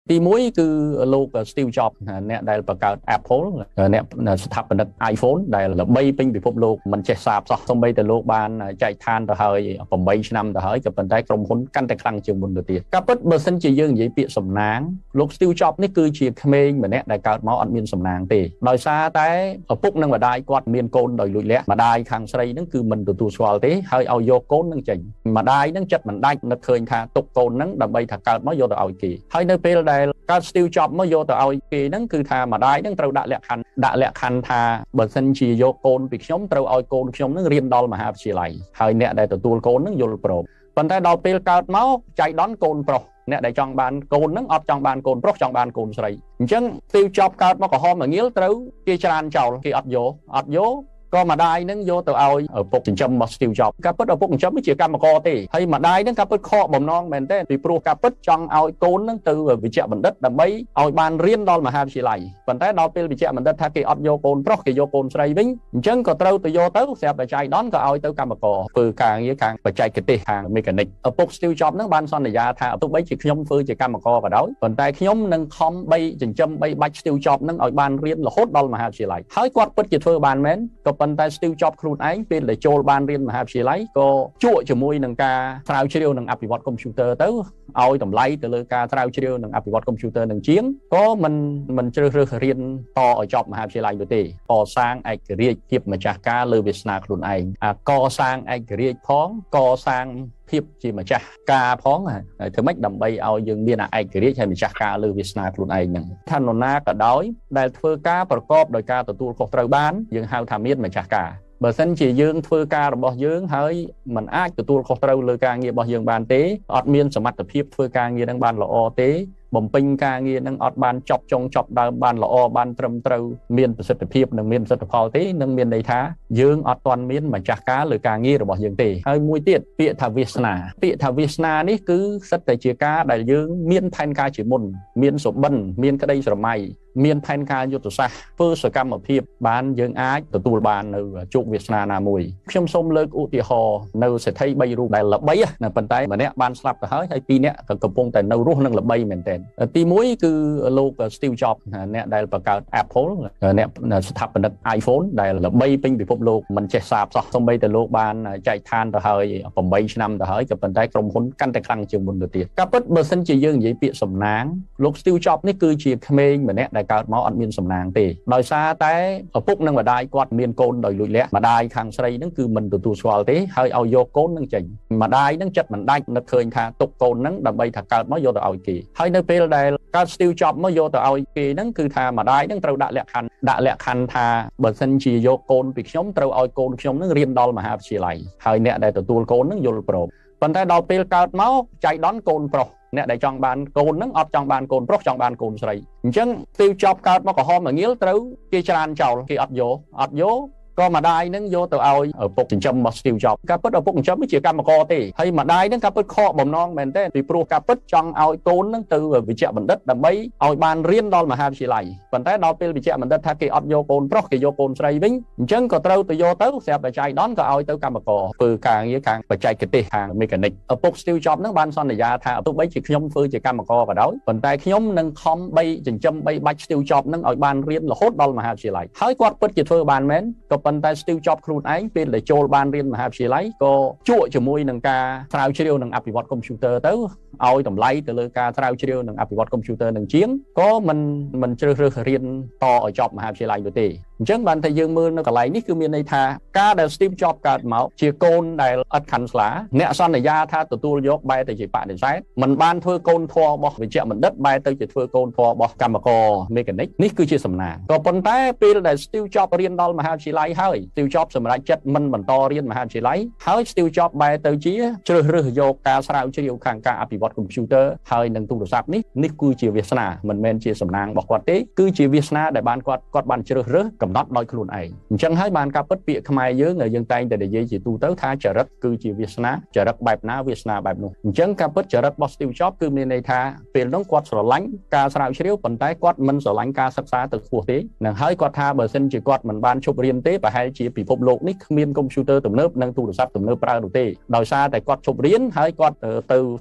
ទីមួយគឺលោក Steve Jobs អ្នកដែលបង្កើត Apple អ្នកស្ថាបនិក iPhone ដែលល្បីពេញពិភពលោកមិនចេះសាបសោះសូម្បីតែលោកបានចែកឋានទៅហើយ8ឆ្នាំទៅហើយក៏ប៉ុន្តែក្រុមហ៊ុនកាន់តែខ្លាំងជាងមុនទៅទៀតការពិតបើសិនជាយើងនិយាយពាក្យសំណាងលោក Steve Jobs នេះគឺជាក្មេងម្នាក់ដែលកើតមកអត់មានសំណាងទេដោយសារតែឪពុកនិងម្ដាយគាត់មានកូនដោយលួចលាក់ម្ដាយខាងស្រីហ្នឹងគឺមិនទទួលស្គាល់ទេហើយឲ្យយកកូនហ្នឹងចេញម្ដាយហ្នឹងចិត្តមិនដាច់នឹកឃើញថាទុកកូនហ្នឹងដើម្បីថាកើតមកយកទៅឲ្យគេហើយនៅពេលដែលកើត Steve Jobs មកយកទៅឲ្យគេហ្នឹងគឺថាម្ដាយហ្នឹងត្រូវដាក់លក្ខខណ្ឌថាបើសិនជាយកកូនពីខ្ញុំត្រូវឲ្យកូនខ្ញុំហ្នឹងរៀនដល់មហាវិទ្យាល័យហើយអ្នកដែលទទួលកូនហ្នឹងយល់ព្រមប៉ុន្តែដល់ពេលកើតមកចៃដន្យកូនប្រុសអ្នកដែលចង់បានកូនហ្នឹងអត់ចង់បានកូនប្រុសចង់បានកូនស្រីអញ្ចឹង Steve Jobs កើតមកក្រហមល្ងាលត្រូវគេច្រានចោលគេអត់យកក៏ម្ដាយនឹងយកទៅឲ្យឪពុកចិញ្ចឹមរបស់ Steve Jobs ការពិតឪពុកចិញ្ចឹមជាកម្មករទេហើយម្ដាយនឹងការពិតខកបំណងមែនទេពីព្រោះការពិតចង់ឲ្យកូននឹងទៅវិជ្ជាបណ្ឌិតដើម្បីឲ្យបានរៀនដល់មហាវិទ្យាល័យប៉ុន្តែដល់ពេលវិជ្ជាបណ្ឌិតថាគេអត់យកកូនប្រុសគេយកកូនស្រីវិញអញ្ចឹងក៏ត្រូវទៅយកទៅស្រាប់តែចៃដន្យក៏ឲ្យទៅកម្មករធ្វើការងារខាងបច្ចេកទេសខាងមេកានិកឪពុក Steve Jobs នឹងបានសន្យាថាទោះបីជាខ្ញុំធ្វើជាកម្មករក៏ដោយប៉ុន្តែខ្ញុំនឹងខំចិញ្ចឹម3បាច់ Steve Jobs នឹងឲ្យបានរៀនរហូតដល់មហាវិទ្យាល័យហើយគាត់ពិតជាធ្វើបានមែនក៏ប៉ុន្តែ Steve Jobsខ្លួនឯងពេលដែលចូលបានរៀនមហាវិទ្យាល័យក៏ជក់ជាមួយនឹងការស្រាវជ្រាវនិងអភិវឌ្ឍកុំព្យូទ័រទៅឲ្យតម្លៃទៅលើការស្រាវជ្រាវនិងអភិវឌ្ឍកុំព្យូទ័រនឹងជាងក៏មិនជ្រើសរើសរៀនតឲ្យចប់មហាវិទ្យាល័យនោះទេកសាងឯករាជ្យភាពម្ចាស់ការលើវាសនាខ្លួនឯងកសាងឯករាជ្យផងកសាងភាពជាម្ចាស់ការផងធ្វើម៉េចដើម្បីឲ្យយើងមានឯករាជ្យហើយម្ចាស់ការលើវាសនាខ្លួនឯងហ្នឹងថានរណាក៏ដោយដែលធ្វើការប្រកបដោយការទទួលខុសត្រូវបានយើងហៅថាមានម្ចាស់ការបើសិនជាយើងធ្វើការរបស់យើងហើយมันអាចទទួលខុសត្រូវលើការងាររបស់យើងបានទេអត់មានសមត្ថភាពធ្វើការងារនឹងបានល្អទេបំពេញការងារនឹងអត់បានចប់ចុងចប់ដើមបានល្អបានត្រឹមត្រូវមានប្រសិទ្ធភាពនិងមានប្រសិទ្ធផលទេនឹងមានន័យថាយើងអត់ទាន់មានម្ចាស់ការលើការងាររបស់យើងទេហើយមួយទៀតពាក្យថាវាសនានេះគឺសិតតែជាការដែលយើងមានផែនការជាមុនមានសុបិនមានក្តីស្រមៃមានផែនការយុទ្ធសាស្ត្រធ្វើសកម្មភាពបានយើងអាចទទួលបាននៅជោគវាសនាណាមួយខ្ញុំសូមលើកឧទាហរណ៍នៅសេដ្ឋី3រូបដែលល្បីណាប៉ុន្តែម្នាក់បានស្លាប់ទៅហើយ2នាក់ក៏កំពុងតែនៅរស់នឹងល្បីមែនទែនទីមួយគឺលោក Steve Jobs អ្នកដែលបង្កើត Apple អ្នកស្ថាបនិក iPhone ដែលល្បីពេញពិភពលោកមិនចេះសាបសោះសូម្បីតែលោកបានចែកឋានទៅហើយ8ឆ្នាំទៅហើយក៏ប៉ុន្តែក្រុមហ៊ុនកាន់តែខ្លាំងជាងមុនទៅទៀតការពិតបើសិនជាយើងនិយាយពាក្យសំណាងលោក Steve Jobs នេះគឺជាក្មេងម្នាក់ដែលកើតមកអត់មានសំណាងទេដោយសារតែឪពុកនិងម្ដាយគាត់មានកូនដោយលួចលាក់ម្ដាយខាងស្រីហ្នឹងគឺមិនទទួលស្គាល់ទេហើយឲ្យយកកូនហ្នឹងចេញម្ដាយហ្នឹងចិត្តមិនដាច់នឹកឃើញថាទុកកូនហ្នឹងដើម្បីថាកើតមកយកទៅឲ្យគេហើយនៅពេលដែលកើត Steve Jobs មកយកទៅឲ្យគេហ្នឹងគឺថាម្ដាយហ្នឹងត្រូវដាក់លក្ខខណ្ឌថាបើសិនជាយកកូនពីខ្ញុំត្រូវឲ្យកូនខ្ញុំហ្នឹងរៀនដល់មហាវិទ្យាល័យហើយអ្នកដែលទទួលកូនហ្នឹងយល់ព្រមប៉ុន្តែដល់ពេលកើតមកចៃដន្យកូនប្រុសអ្នកដែលចង់បានកូនហ្នឹងអត់ចង់បានកូនប្រុសចង់បានកូនស្រីអញ្ចឹង Steve Jobs កើតមកក្រហមល្ងាលត្រូវគេច្រានចោលគេអត់យកក៏ម្ដាយនឹងយកទៅឲ្យឪពុកចិញ្ចឹមរបស់ Steve Jobs ការពិតឪពុកចិញ្ចឹមជាកម្មករទេហើយម្ដាយនឹងការពិតខកបំណងមែនទេពីព្រោះការពិតចង់ឲ្យកូននឹងទៅវិជ្ជាបណ្ឌិតដើម្បីឲ្យបានរៀនដល់មហាវិទ្យាល័យប៉ុន្តែដល់ពេលវិជ្ជាបណ្ឌិតថាគេអត់យកកូនប្រុសគេយកកូនស្រីវិញអញ្ចឹងក៏ត្រូវទៅយកទៅស្រាប់តែចៃដន្យក៏ឲ្យទៅកម្មករធ្វើការងារខាងបច្ចេកទេសខាងមេកានិកឪពុក Steve Jobs នឹងបានសន្យាថាទោះបីជាខ្ញុំធ្វើជាកម្មករក៏ដោយប៉ុន្តែខ្ញុំនឹងខំចិញ្ចឹម3បាច់ Steve Jobs នឹងឲ្យបានរៀនរហូតដល់មហាវិទ្យាល័យហើយគាត់ពិតជាធ្វើបានមែនក៏ប៉ុន្តែ Steve Jobs ខ្លួនឯងពេលដែលចូលបានរៀនមហាវិទ្យាល័យក៏ជក់ជាមួយនឹងការស្រាវជ្រាវនិងអភិវឌ្ឍកុំព្យូទ័រទៅឲ្យតម្លៃទៅលើការស្រាវជ្រាវនិងអភិវឌ្ឍកុំព្យូទ័រនឹងជាងក៏មិនជ្រើសរើសរៀនតឲ្យចប់មហាវិទ្យាល័យនោះទេអញ្ចឹងបានតែយើងមើលនៅកន្លែងនេះគឺមានន័យថាការដែល Steve Jobs កើតមកជាកូនដែលឥតខណ្ឌស្លាអ្នកសន្យាថាទទួលយកបែរទៅជាបដិសេធមិនបានធ្វើកូនធម៌របស់វិជ្ជាបណ្ឌិតបែរទៅជាធ្វើកូនធម៌របស់កម្មករមេកានិកនេះគឺជាសំណាងក៏ប៉ុន្តែពេលដែល Steve Jobs រៀនដល់មហាវិទ្យាល័យហើយ Steve Jobs សម្រេចចិត្តមិនបន្តរៀនមហាវិទ្យាល័យហើយ Steve Jobs បែរទៅជាជ្រើសរើសយកការស្រាវជ្រាវខាងការអភិវឌ្ឍកុំព្យូទ័រហើយនឹងទូរស័ព្ទនេះគឺជាវាសនាមិនមែនជាសំណាងរបស់គាត់ទេគឺជាវាសនាដែលបានគាត់បានជ្រើសរើសកំណត់ដោយខ្លួនឯងអញ្ចឹងហើយបានការពិតពាក្យខ្មែរយើងតែងតែនិយាយជាទូទៅថាចរិតគឺជាវាសនាចរិតបែបណាវាសនាបែបនោះអញ្ចឹងការពិតចរិតរបស់ Steve Jobs គឺមានន័យថាពេលនោះគាត់ស្រឡាញ់ការស្រាវជ្រាវប៉ុន្តែគាត់មិនស្រឡាញ់ការសិក្សាទៅខ្ពស់ទេនឹងហើយគាត់ថាបើសិនជាគាត់មិនបានឈប់រៀនទេប្រហែលជាពិភពលោកនេះគ្មានកុំព្យូទ័រទំនើបនិងទូរស័ព្ទទំនើបប្រើនោះទេដោយសារតែគាត់ឈប់រៀនហើយគាត់ទៅស្រាវជ្រាវ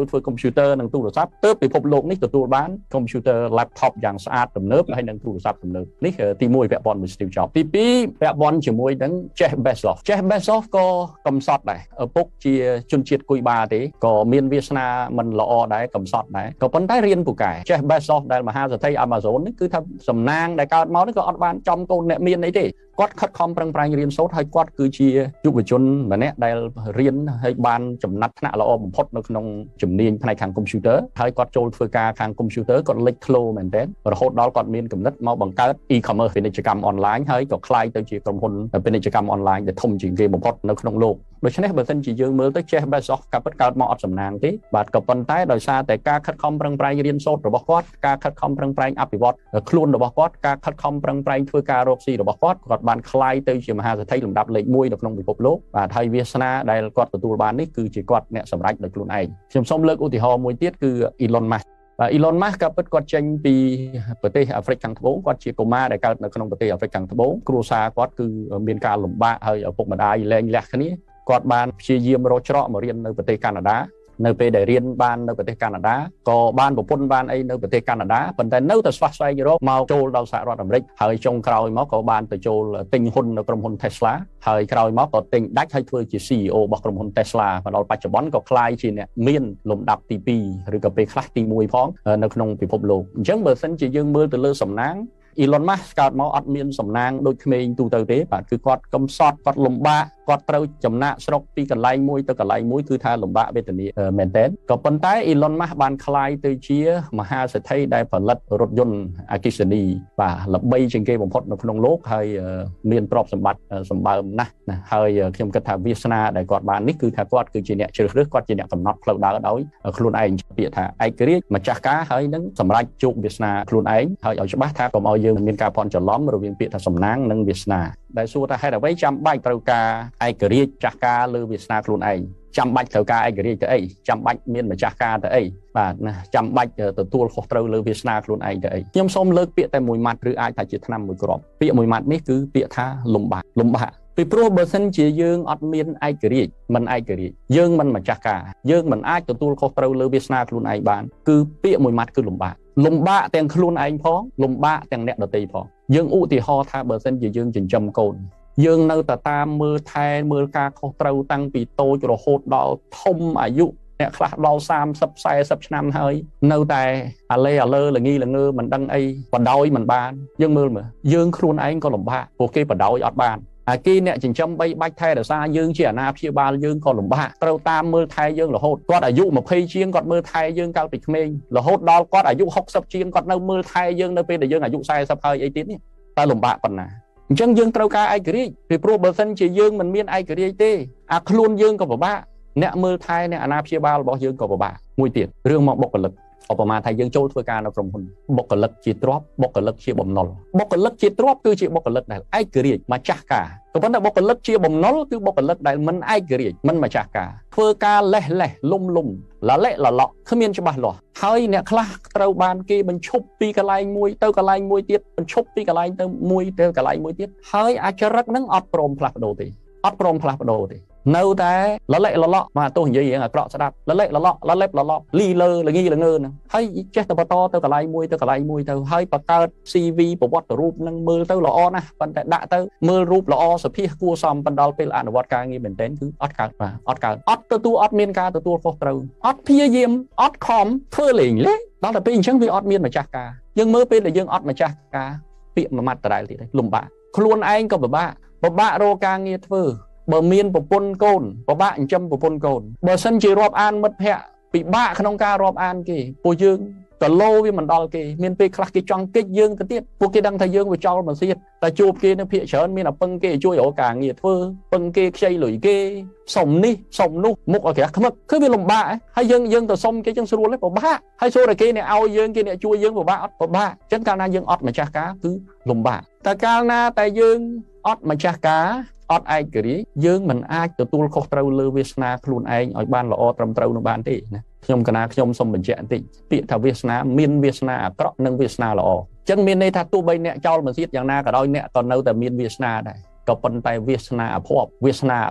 ធ្វើ computer និងទូរស័ព្ទទើបពិភពលោកនេះទទួលបាន computer laptop យ៉ាងស្អាតទំនើបហើយនឹងទូរស័ព្ទទំនើបនេះទី1ពាក់ព័ន្ធមួយ Steve Jobs ទី2ពាក់ព័ន្ធជាមួយនឹង Jeff Bezos ក៏កំសត់ដែរឪពុកជាជនជាតិគុយបាទេក៏មានវាសនាមិនល្អដែរកំសត់ដែរក៏ប៉ុន្តែរៀនពូកែ Jeff Bezos ដែលមហាសេដ្ឋី Amazon នេះគឺថាសំណាងដែលកើតមកនេះក៏អត់បានចំកូនអ្នកមានអីទេគាត់ខិតខំប្រឹងប្រែងរៀនសូត្រហើយគាត់គឺជាយុវជនម្នាក់ដែលរៀនហើយបានចំណាត់ថ្នាក់ល្អបំផុតនៅក្នុងជំនាញផ្នែកខាង computer ហើយគាត់ចូលធ្វើការខាង computer គាត់លេចធ្លោមែនទែនរហូតដល់គាត់មានគំនិតមកបង្កើត e-commerce ពាណិជ្ជកម្ម online ហើយក៏ក្លាយទៅជាក្រុមហ៊ុនពាណិជ្ជកម្ម online ដែលធំជាងគេបំផុតនៅក្នុងលោកដូច្នេះបើសិនជាយើងមើលទៅ Jeff Bezos ក៏ពិតកើតមកអត់សំណាងទេបាទក៏ប៉ុន្តែដោយសារតែការខិតខំប្រឹងប្រែងរៀនសូត្ររបស់គាត់ការខិតខំប្រឹងប្រែងអភិវឌ្ឍខ្លួនរបស់គាត់ការខិតខំប្រឹងប្រែងធ្វើការរកស៊ីរបស់គាត់បានក្លាយទៅជាមហាសេដ្ឋីលំដាប់លេខ1នៅក្នុងពិភពលោកបាទហើយវាសនាដែលគាត់ទទួលបាននេះគឺជាគាត់អ្នកសម្រេចដោយខ្លួនឯងខ្ញុំសូមលើកឧទាហរណ៍មួយទៀតគឺ Elon Musk បាទ Elon Musk ក៏ពិតគាត់ចេញពីប្រទេសអាហ្វ្រិកខាងត្បូងគាត់ជាកុមារដែលកើតនៅក្នុងប្រទេសអាហ្វ្រិកខាងត្បូងគ្រួសារគាត់គឺមានការលំបាកហើយឪពុកម្ដាយលែងលះគ្នាគាត់បានព្យាយាមរកច្រកមករៀននៅប្រទេសកាណាដានៅពេលដែលរៀនបាននៅប្រទេសកាណាដាក៏បានប្រពន្ធបានអីនៅប្រទេសកាណាដាប៉ុន្តែនៅតែស្វះស្វែងរកមកចូលដល់សហរដ្ឋអាមេរិកហើយចុងក្រោយមកក៏បានទៅចូលទិញហ៊ុននៅក្រុមហ៊ុន Tesla ហើយក្រោយមកក៏ទិញដាច់ហើយធ្វើជា CEO របស់ក្រុមហ៊ុន Tesla មកដល់បច្ចុប្បន្នក៏ក្លាយជាអ្នកមានលំដាប់ទី2ឬក៏ពេលខ្លះទី1ផងនៅក្នុងពិភពលោកអញ្ចឹងបើសិនជាយើងមើលទៅលើសំណាងElon Musk កើតមកអត់មានសំណាងដូចក្មេងទូទៅទេបាទគឺគាត់កំសត់គាត់លំបាកគាត់ត្រូវចំណាក់ស្រុកពីកន្លែងមួយទៅកន្លែងមួយគឺថាលំបាកវេទនាមែនទែនក៏ប៉ុន្តែ Elon Musk បានក្លាយទៅជាមហាសេដ្ឋីដែលផលិតរថយន្តអគ្គិសនីបាទល្បីជាងគេបំផុតនៅក្នុងលោកហើយមានទ្រព្យសម្បត្តិសម្បើមណាស់ណាហើយខ្ញុំគិតថាវាសនាដែលគាត់បាននេះគឺថាគាត់គឺជាអ្នកជ្រើសរើសគាត់ជាអ្នកកំណត់ផ្លូវដើរដោយខ្លួនឯងពាក្យថាឯករាជ្យម្ចាស់ការហើយនឹងសម្រេចជោគវាសនាខ្លួនឯងហើយឲ្យច្បាស់ថាកុំឲ្យយើងមានការភ័ន្តច្រឡំរវាងពាក្យថាសំណាងនិងវាសនាដែលសួរថាហេតុអ្វីចាំបាច់ត្រូវការឯករាជ្យចាស់ការលើវាសនាខ្លួនឯងចាំបាច់ត្រូវការឯករាជ្យទៅអីចាំបាច់មានម្ចាស់ការទៅអីបាទណាចាំបាច់ទទួលខុសត្រូវលើវាសនាខ្លួនឯងទៅអីខ្ញុំសូមលើកពាក្យតែមួយម៉ាត់ឬអាចថាជាថ្នាំមួយគ្រាប់ពាក្យមួយម៉ាត់នេះគឺពាក្យថាលំបាកពីព្រោះបើសិនជាយើងអត់មានឯករាជ្យមិនឯករាជ្យយើងមិនម្ចាស់ការយើងមិនអាចទទួលខុសត្រូវលើវាសនាខ្លួនឯងបានគឺពាក្យមួយម៉ាត់គឺលំបាកទាំងខ្លួនឯងផងលំបាកទាំងអ្នកដទៃផងយើងឧទាហរណ៍ថាបើសិនជាយើងចិញ្ចឹមកូនយើងនៅតែតាមមើលថែមើលការខុសត្រូវតាំងពីតូចរហូតដល់ធំអាយុអ្នកខ្លះដល់30 40ឆ្នាំហើយនៅតែអាឡេអាលើល្ងីល្ងើមិនដឹងអីបដ ாய் មិនបានយើងមើលមើលយើងខ្លួនឯងក៏លំបាកពួកគេបដ ாய் អត់បានអាគេអ្នកចិញ្ចឹម3បាច់ថែរក្សាយើងជាអាណាព្យាបាលយើងក៏លំបាកត្រូវតាមមើលថែយើងរហូតគាត់អាយុ20ជាងគាត់មើលថែយើងកាលពីក្មេងរហូតដល់គាត់អាយុ60ជាងគាត់នៅមើលថែយើងនៅពេលដែលយើងអាយុ40ហើយអីទៀតនេះតែលំបាកប៉ុណ្ណាអញ្ចឹងយើងត្រូវការឯករាជ្យពីព្រោះបើសិនជាយើងមិនមានឯករាជ្យទេអាខ្លួនយើងក៏ពិបាកអ្នកមើលថែអ្នកអាណាព្យាបាលរបស់យើងក៏ពិបាកមួយទៀតរឿងមកបុគ្គលិកឧបមាថាយើងចូលធ្វើការនៅក្រុមហ៊ុនបុគ្គលិកជាទ្រព្យបុគ្គលិកជាបំណុលបុគ្គលិកជាទ្រព្យគឺជាបុគ្គលិកដែលឯករាជ្យម្ចាស់ការក៏ប៉ុន្តែបុគ្គលិកជាបំណុលគឺបុគ្គលិកដែលមិនឯករាជ្យមិនម្ចាស់ការធ្វើការលេះលំលលិលលក់គ្មានច្បាស់លាស់ហើយអ្នកខ្លះត្រូវបានគេបញ្ឈប់ពីកន្លែងមួយទៅកន្លែងមួយទៀតបញ្ឈប់ពីកន្លែងទៅមួយទៅកន្លែងមួយទៀតហើយអាចរិតនឹងអត់ព្រមផ្លាស់ប្ដូរទេនៅតែលលិលលក់មកទោះនិយាយរឿងអាក្រក់ស្ដាប់លលិលលក់លីលើល្ងីល្ងើហ្នឹងហើយចេះតែបន្តទៅកន្លែងមួយទៅហើយបង្កើត CV ប្រវត្តិរូបហ្នឹងមើលទៅល្អណាស់ប៉ុន្តែដាក់ទៅមើលរូបល្អសភាគួរសមបណ្ដាលពេលអនុវត្តការងារមែនទែនគឺអត់កើតអត់មានការទទួលខុសត្រូវអត់ព្យាយាមអត់ខំធ្វើលេងដល់តែពេលអញ្ចឹងវាអត់មានម្ចាស់ការយើងមើលពេលដែលយើងអត់ម្ចាស់ការពាក្យមួយម៉ាត់ដដែលទៀតលំបាកខ្លួនឯងក៏ពិបាករកការងារធ្វើបើមានប្រពន្ធកូនពិបាកចិញ្ចឹមប្រពន្ធកូនបើសិនជារាប់អានមិត្តភ័ក្តិពិបាកក្នុងការរាប់អានគេពួកយើងកឡូវាមិនដល់គេមានពេលខ្លះគេចង់កិច្ចយើងទៅទៀតពួកគេដឹងថាយើងវាចោលមកទៀតតែជួបគេនៅភាគច្រើនមានតែពឹងគេជួយរកការងារធ្វើពឹងគេខ្ចីលុយគេសុំនេះសុំនោះមុខឲ្យក្រាស់ខ្មឹកគឺវាលំបាកហើយយើងទៅសុំគេចឹងស្រួលទេពិបាកហើយចូលតែគេអ្នកឲ្យយើងគេអ្នកជួយយើងពិបាកអត់ពិបាកអញ្ចឹងកាលណាយើងអត់ម្ចាស់ការគឺលំបាកតែកាលណាតែយើងអត់ម្ចាស់ការអត់ឯករាជ្យយើងមិនអាចទទួលខុសត្រូវលើវាសនាខ្លួនឯងឲ្យបានល្អត្រឹមត្រូវនោះបានទេណាខ្ញុំសូមបញ្ជាក់បន្តិចពាក្យថាវាសនាមានវាសនាអាក្រក់និងវាសនាល្អអញ្ចឹងមានន័យថាទោះបីអ្នកចោលមកទៀតយ៉ាងណាក៏ដោយអ្នកក៏នៅតែមានវាសនាដែរក៏ប៉ុន្តែវាសនាអភ័ព្វវាសនាអាក្រក់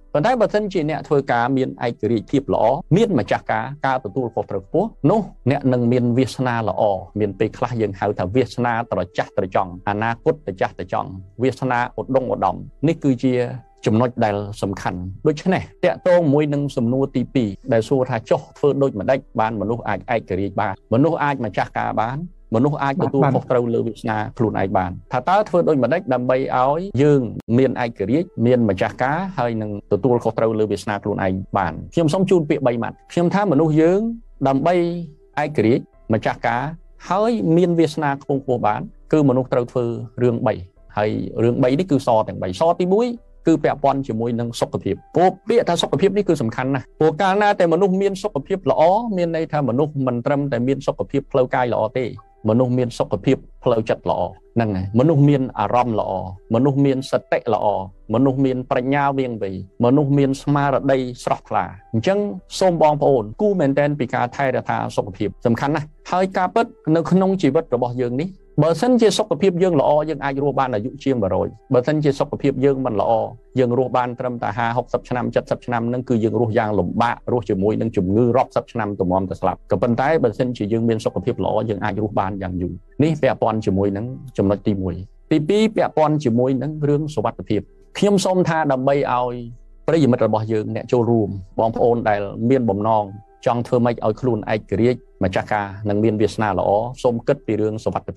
ប៉ុន្តែបើសិនជាអ្នកធ្វើការមានឯករាជ្យភាពល្អមានម្ចាស់ការទទួលខុសត្រូវខ្ពស់នោះអ្នកនឹងមានវាសនាល្អមានពេលខ្លះយើងហៅថាវាសនាត្រចះត្រចង់អនាគតត្រចះត្រចង់វាសនាឧត្តមឧត្តមនេះគឺជាចំណុចដែលសំខាន់ដូច្នេះតកតងមួយនឹងសំណួរទី2ដែលសួរថាចុះធ្វើដូចម្ដេចបានមនុស្សអាចឯករាជ្យបានមនុស្សអាចម្ចាស់ការបានមនុស្សអាចទទួលខុសត្រូវលើវាសនាខ្លួនឯងបានថាតើធ្វើដូចម្ដេចដើម្បីឲ្យយើងមានឯករាជ្យមានម្ចាស់ការហើយនឹងទទួលខុសត្រូវលើវាសនាខ្លួនឯងបានខ្ញុំសូមជូនពាក្យ3ម៉ាត់ខ្ញុំថាមនុស្សយើងដើម្បីឯករាជ្យម្ចាស់ការហើយមានវាសនាខ្ពង់ខ្ពស់បានគឺមនុស្សត្រូវធ្វើរឿង3ហើយរឿង3នេះគឺសទាំង3សទី1គឺពាក់ព័ន្ធជាមួយនឹងសុខភាពព្រោះពាក្យថាសុខភាពនេះគឺសំខាន់ណាស់ព្រោះកាលណាតែមនុស្សមានសុខភាពល្អមានន័យថាមនុស្សមិនត្រឹមតែមានសុខភាពផ្លូវកាយល្អទេមនុស្សមានសុខភាពផ្លូវចិត្តល្អហ្នឹងហើយមនុស្សមានអារម្មណ៍ល្អមនុស្សមានសតិល្អមនុស្សមានប្រាជ្ញាវៀងវៃមនុស្សមានស្មារតីស្រស់ថ្លាអញ្ចឹងសូមបងប្អូនគូមែនតែនពីការថែរក្សាសុខភាពសំខាន់ណាស់ហើយការពិតនៅក្នុងជីវិតរបស់យើងនេះបើសិនជាសុខភាពយើងល្អយើងអាចរស់បានអាយុជាង100បើសិនជាសុខភាពយើងមិនល្អយើងរស់បានត្រឹមតែ50 60ឆ្នាំ70ឆ្នាំហ្នឹងគឺយើងរស់យ៉ាងលំបាករស់ជាមួយនឹងជំងឺរាប់សិបឆ្នាំទំមទៅស្លាប់ក៏ប៉ុន្តែបើសិនជាយើងមានសុខភាពល្អយើងអាចរស់បានយ៉ាងយូរនេះពាក់ព័ន្ធជាមួយនឹងចំណុចទី1ទី2ពាក់ព័ន្ធជាមួយនឹងរឿងសុវត្ថិភាពខ្ញុំសូមថាដើម្បីឲ្យប្រិយមិត្តរបស់យើងអ្នកចូលរួមបងប្អូនដែលមានបំណងចង់ធ្វើម៉េចឲ្យខ្លួនឯករាជ្យម្ចាស់ការនិងមានវាសនាល្អសូមគិតពីរឿងសុវត្ថិ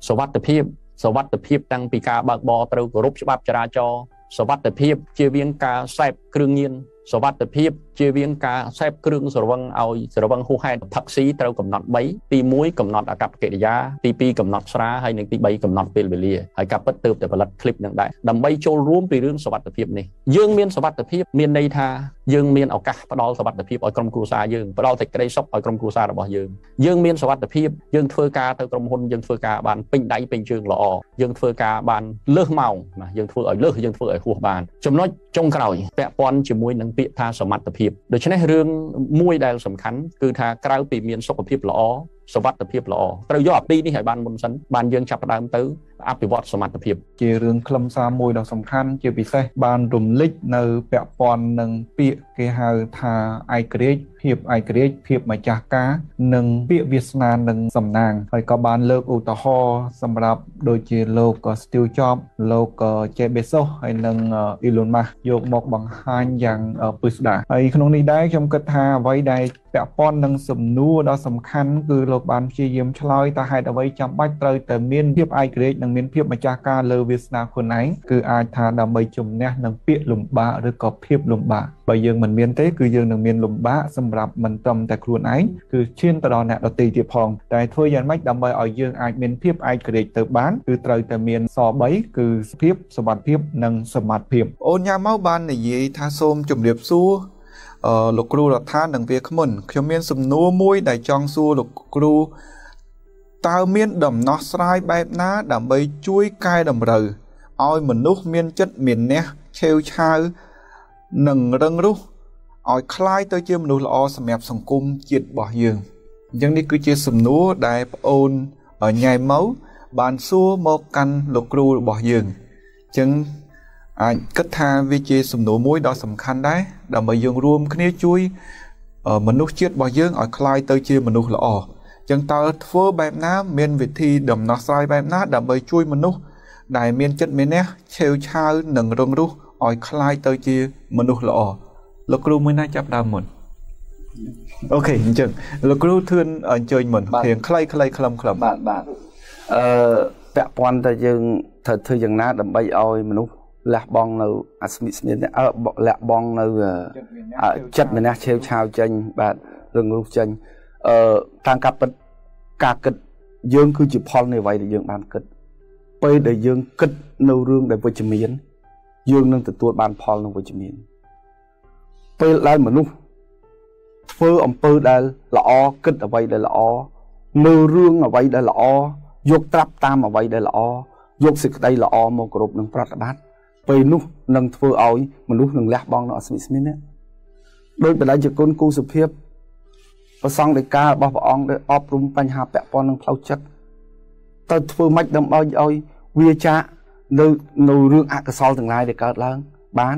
ភាពតាំងពីការបើកបរត្រូវគោរពច្បាប់ចរាចរណ៍សុវត្ថិភាពជៀសវាងការសេពគ្រឿងញៀនសុវត្ថិភាពជៀសវាងការសេពគ្រឿងស្រវឹងឲ្យស្រវឹងហួសហេតុផឹកស៊ីត្រូវកំណត់3ទី1កំណត់អាកប្បកិរិយាទី2កំណត់ស្រាហើយនិងទី3កំណត់ពេលវេលាហើយការពិតទើបតែផលិតคลิปនឹងដែរដើម្បីចូលរួមពីរឿងសុវត្ថិភាពនេះយើងមានសុវត្ថិភាពមានន័យថាយើងមានឱកាសផ្ដល់សុវត្ថិភាពឲ្យក្រុមគ្រួសារយើងផ្ដល់សេចក្តីសុខឲ្យក្រុមគ្រួសាររបស់យើងមានសុវត្ថិភាពយើងធ្វើការទៅក្រុមហ៊ុនយើងធ្វើការបានពេញដៃពេញជើងល្អយើងធ្វើការបានលើសម៉ោងណាយើងធ្វើឲ្យលើសយើងធ្វើឲ្យហួសបានចំណុចចុងក្រោយពាក់ព័ន្ធជាមួយនឹងពាក្យថាសមត្ថភាពដូច្នេះរឿងមួយដែលសំខាន់គឺថាក្រៅពីមានសុខភាពល្អសុវត្ថិភាពល្អត្រូវយកអាពីរនេះឲ្យបានមុនសិនបានយើងចាប់ផ្ដើមទៅអភិវឌ្ឍសមត្ថភាពជារឿងខ្លឹមសារមួយដ៏សំខាន់ជាពិសេសបានរំលេចនៅពាក់ព័ន្ធនឹងពាក្យគេហៅថាឯករាជ្យភាពម្ចាស់ការនិងពាក្យវាសនានិងសំណាងហើយក៏បានលើកឧទាហរណ៍សម្រាប់ដូចជាលោក Steve Jobs លោក Jeff Bezos ហើយនិង Elon Musk យកមកបង្ហាញយ៉ាងពិស្ដារហើយក្នុងនេះដែរខ្ញុំគិតថាអ្វីដែលពាក់ព័ន្ធនឹងសំណួរដ៏សំខាន់គឺលោកបានព្យាយាមឆ្លើយតើហេតុអ្វីចាំបាច់ត្រូវតែមានភាពឯករាជ្យនិងមានភាពម្ចាស់ការលើវាសនាខ្លួនឯងគឺអាចថាដើម្បីជំនះនឹងពាក្យលំបាកឬក៏ភាពលំបាកបើយើងមិនមានទេគឺយើងនឹងមានលំបាកសម្រាប់មិនត្រឹមតែខ្លួនឯងគឺឈានទៅដល់អ្នកដទៃទៀតផងតែធ្វើយ៉ាងម៉េចដើម្បីឲ្យយើងអាចមានភាពឯករាជ្យទៅបានគឺត្រូវតែមានស3គឺភាពសុវត្ថិភាពនិងសមត្ថភាពអូនញ៉ាំមកបាននិយាយថាសូមជម្រាបសួរលោកគ្រូរដ្ឋានិងវាគ្មិនខ្ញុំមានសំណួរមួយដែលចង់សួរលោកគ្រូតើមានដំណោះស្រាយបែបណាដើម្បីជួយកែតម្រូវឲ្យមនុស្សមានចិត្តមានះឆេវឆាវនិងរឹងរូសឲ្យคล้ายទៅជាមនុស្សល្អសម្រាប់សង្គមជាតិរបស់យើងអញ្ចឹងនេះគឺជាសំណួរដែលប្អូនញ៉ៃម៉ៅបានសួរមកកាន់លោកគ្រូរបស់យើងអញ្ចឹងអាចគិតថាវាជាសំណួរមួយដ៏សំខាន់ដែរដើម្បីយើងរួមគ្នាជួយមនុស្សជាតិរបស់យើងឲ្យคล้ายទៅជាមនុស្សល្អអញ្ចឹងតើធ្វើបែបណាមានវិធីដំណោះស្រាយបែបណាដើម្បីជួយមនុស្សដែលមានចិត្តមានះឆេវឆាវនិងរងរូសឲ្យคล้ายទៅជាមនុស្សល្អលោកគ្រូមួយណាចាប់ដើមមុនអូខេអញ្ចឹងលោកគ្រូធឿនអញ្ជើញមុនរៀងខ្លីខ្លឹមបាទពាក់ព័ន្ធតែយើងត្រូវធ្វើយ៉ាងណាដើម្បីឲ្យមនុស្សលះបង់នៅអាស្មិស្មានលះបង់នៅចិត្តមានះឆេវឆាវចេញបាទរឿងរូសចេញតាមការពិតការគិតយើងគឺជាផលនៃអ្វីដែលយើងបានគិតពេលដែលយើងគិតនៅរឿងដែលវិជ្ជមានយើងនឹងទទួលបានផលនឹងវិជ្ជមានពេលដែលមនុស្សធ្វើអំពើដែលល្អគិតអ្វីដែលល្អនៅរឿងអ្វីដែលល្អយកត្រាប់តាមអ្វីដែលល្អយកសេចក្តីល្អមកគោរពនឹងប្រតិបត្តិពេលនោះនឹងធ្វើឲ្យមនុស្សនឹងលះបង់នៅអស្មិស្មាននេះដោយបដិជាគុណគូសុភាពប្រសង់ដីការបស់ព្រះអង្គដែលអប់រំបញ្ហាពាក់ព័ន្ធនឹងផ្លូវចិត្តទៅធ្វើម៉េចដើម្បីឲ្យវាចាកនៅរឿងអកុសលទាំងឡាយដែលកើតឡើងបាន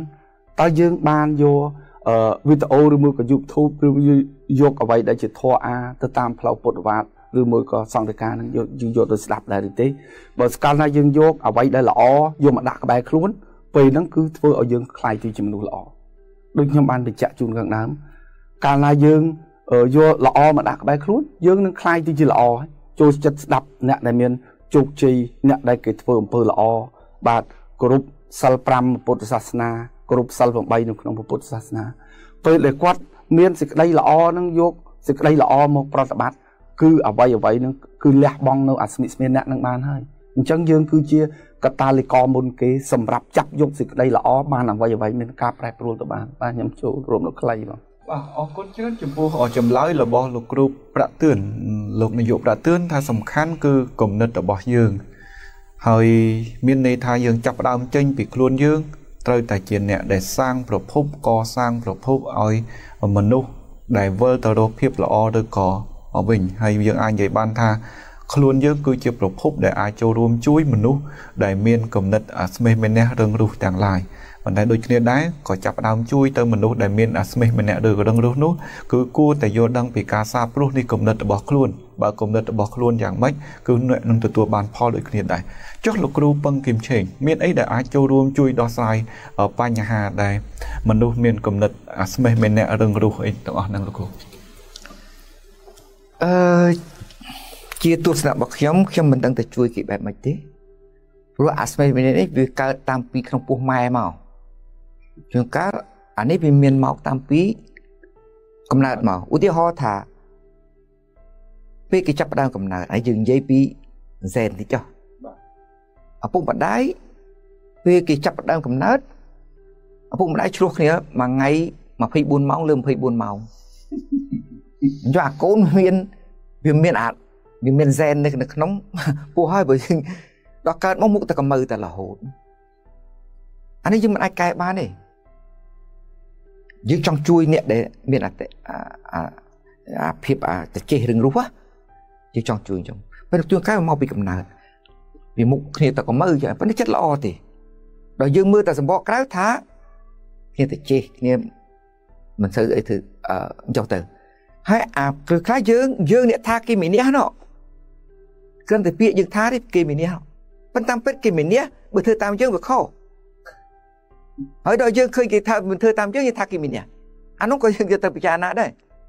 ตาយើងបានយកវីដេអូឬមួយក៏ YouTube ឬយកអ្វីដែលជាធម៌អាទៅតាមផ្លូវពុទ្ធវាទឬមួយក៏សង្ឃិកានឹងយកទៅស្ដាប់ដែរទេបើស្កាលណាយើងយកអ្វីដែលល្អយកមកដាក់ក្បែរខ្លួនពេលហ្នឹងគឺធ្វើឲ្យយើងខ្លាយទៅជាមនុស្សល្អដូចខ្ញុំបានបញ្ជាក់ជូនខាងដើមកាលណាយើងយកល្អមកដាក់ក្បែរខ្លួនយើងនឹងខ្លាយទៅជាល្អចូលចិត្តស្ដាប់អ្នកដែលមានជោគជ័យអ្នកដែលគេធ្វើអំពើល្អបាទគោរពសិល5ពុទ្ធសាសនាគោរពសិល8នៅក្នុងពុទ្ធសាសនាពេលដែលគាត់មានសេចក្តីល្អនឹងយកសេចក្តីល្អមកប្រតិបត្តិគឺអ្វីនឹងគឺលះបង់នៅអាស្មិស្មានអ្នកនឹងបានហើយអញ្ចឹងយើងគឺជាកតាលិកមុនគេសម្រាប់ចាប់យកសេចក្តីល្អបានអ្វីមានការប្រែប្រួលទៅបានបាទខ្ញុំចូលរួមនៅខ្លីបងបាទអរគុណច្រើនចំពោះចម្លើយរបស់លោកគ្រូប្រាក់ទឿនលោកនាយកប្រាក់ទឿនថាសំខាន់គឺគំនិតរបស់យើងហើយមានន័យថាយើងចាប់ផ្ដើមចេញពីខ្លួនយើងត្រូវតែជាអ្នកដែលសាងប្រភពកសាងប្រភពឲ្យមនុស្សដែលវិលទៅរកភាពល្អឬក៏វិញហើយយើងអាចនិយាយបានថាខ្លួនយើងគឺជាប្រភពដែលអាចចូលរួមជួយមនុស្សដែលមានគំនិតអាស្មេះមេនះរឹងរូសទាំងឡាយប៉ុន្តែដូចគ្នាដែរក៏ចាប់ផ្ដើមជួយទៅមនុស្សដែលមានអាស្មេះមេនះឬក៏រឹងរូសនោះគឺគួរតែយល់ដឹងពីការសាបព្រោះនៃគំនិតរបស់ខ្លួនបើគំនិតរបស់ខ្លួនយ៉ាងម៉េចគឺនឹងទទួលបានផលដូចគ្នាដែរចុះលោកគ្រូពឹងគឹមឆេងមានអីដែលអាចចូលរួមជួយដោះស្រាយបញ្ហាដែលមនុស្សមានគំនិតអាស្មេះមេនះរឹងរូសអីទាំងអស់ហ្នឹងលោកគ្រូជាទស្សនៈរបស់ខ្ញុំមិនដឹងទៅជួយគេបែបម៉េចទេព្រោះអាស្មេះមេនះនេះវាកើតតាមពីក្នុងពោះម៉ែមកជាងការអានេះវាមានមកតាមពីកំណើតមកឧទាហរណ៍ថាពេលគេចាប់ផ្ដើមកំណើតហើយយើងនិយាយពីហ្សែនតិចចុះឪពុកម្ដាយពេលគេចាប់ផ្ដើមកំណើតឪពុកម្ដាយឆ្លោះគ្នាមួយថ្ងៃ24ម៉ោងឬ24ម៉ោងអញ្ចឹងអាកូនវាមានហ្សែននៅក្នុងពោះហើយបើដល់កើតមកមុខតែកម្មើតែរហូតអានេះយើងមិនអាចកែបានទេយើងចង់ជួយអ្នកដែលមានអាភាពតិចេះរឿងរស់យើងចង់ជួយអញ្ចឹងពេលជួនកែមកពីកំណើតវាមុខគ្នាតែកម្មើចឹងប៉ុន្តែចិត្តល្អទេដល់យើងមើលតែសម្បកក្រៅថាគ្នាតិចេះគ្នាមិនសូវអីធ្វើចុះទៅហើយគឺខ្លះយើងអ្នកថាគេមានះណោះគ្រាន់តែពាក្យយើងថាទេគេមានះប៉ុន្តែពិតគេមានះបើធ្វើតាមយើងវាខុសហើយដល់យើងឃើញគេថាមិនធ្វើតាមយើងថាគេមានះអានោះក៏យើងយកទៅពិចារណាដែរ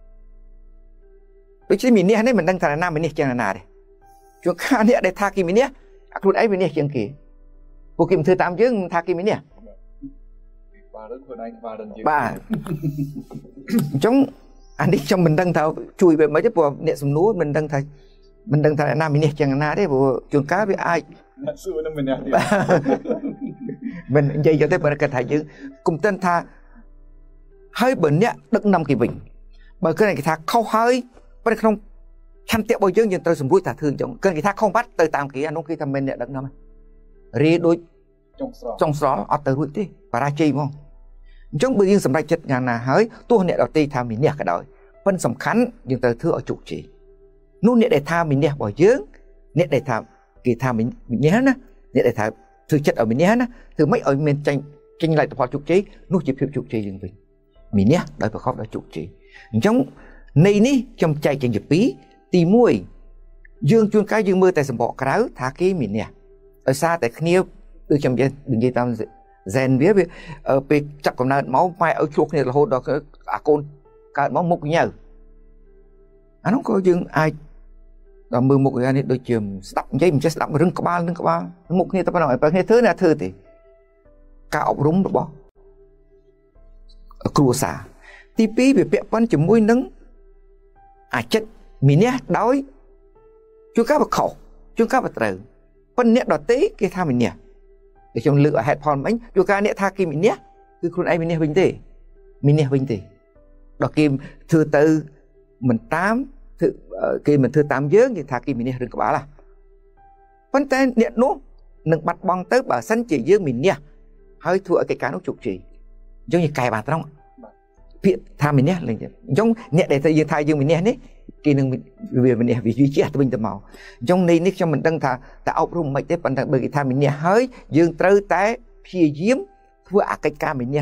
ដូចជាមានះនេះមិនដឹងថាណាមានះចឹងណាទេជួនកាលអ្នកដែលថាគេមានះអាខ្លួនឯងមានះជាងគេពួកគេមិនធ្វើតាមយើងថាគេមានះបាទខ្លួនឯងបាទយើងបាទអញ្ចឹងអានេះខ្ញុំមិនដឹងថាជួយបែបម៉េចទេព្រោះអ្នកសំណួរមិនដឹងថាណាមានះចឹងណាទេព្រោះជួនកាលវាអាចអ្នកសួរនឹងមានះទៀតមិននិយាយទៅបើគាត់ថាយើងគុំទិនថាហើយបើអ្នកដឹកនាំគេវិញបើគាត់គេថាខុសហើយប៉ុន្តែក្នុងឆន្ទៈរបស់យើងត្រូវសម្រួលថាធ្វើអញ្ចឹងគាត់គេថាខុសបាត់ទៅតាមគេអានោះគេថាមិនអ្នកដឹកនាំរីដូចចុងស្រល់អត់ទៅរួចទេបរាជ័យហ្មងអញ្ចឹងបើយើងសម្រេចចិត្តយ៉ាងណាហើយទោះអ្នកដទៃថាមានះក៏ដោយប៉ុន្តែសំខាន់យើងត្រូវធ្វើឲ្យជោគជ័យនោះអ្នកដែលថាមានះរបស់យើងអ្នកដែលថាគេថាមានះណាអ្នកដែលថាធ្វើចិត្តឲ្យមានះណាធ្វើម៉េចឲ្យមានចេញលទ្ធផលជោគជ័យនោះជាភាពជោគជ័យយើងវិញមានះដោយប្រកបដោយជោគជ័យអញ្ចឹងនៃនេះខ្ញុំចែកចេញជាពីរទី1យើងជួនកាលយើងមើលតែសម្បកក្រៅថាគេមានះដោយសារតែគ្នាដូចខ្ញុំនិយាយតាមហ្សែនវាពេលចាប់កំណើតមកម៉ែឲ្យឆ្លោះគ្នារហូតដល់អាកូនកើតមកមុខញ៉ៅអានោះក៏យើងអាចដល់មើលមុខនេះដូចជាស្ដាប់និយាយមិនចេះស្ដាប់រឹងក្បាលមុខគ្នាតែប៉ុណ្ណឹងឲ្យបើគ្នាធ្វើណាធ្វើទេការអប់រំរបស់គ្រួសារទី2វាពាក់ព័ន្ធជាមួយនឹងអាចិតមានះដោយជួនកាលវាខុសជួនកាលវាត្រូវប៉ុន្តែអ្នកដទៃគេថាមានះដូចខ្ញុំលើកឲ្យហេតុផលមិញជួនកាលអ្នកថាគេមានះគឺខ្លួនឯងមានះវិញទេដល់គេធ្វើទៅមិនតាមគេមិនធ្វើតាមយើងគេថាគេមានះរឿងក្បាលប៉ុន្តែអ្នកនោះនឹងបាត់បង់ទៅបើសិនជាយើងមានះហើយធ្វើឲ្យកិច្ចការនោះជោគជ័យអញ្ចឹងយើងកែបានត្រង់ពាក្យថាមានះលេងទៀតអញ្ចឹងអ្នកដែលយើងថាយើងមានះនេះគេនឹងវាមានះវាជះទៅវិញទៅមកអញ្ចឹងនេះខ្ញុំមិនដឹងថាតើអប់រំមិនទេប៉ុន្តែបើគេថាមានះហើយយើងត្រូវតែព្យាយាមធ្វើអាកិច្ចការមានះនោះ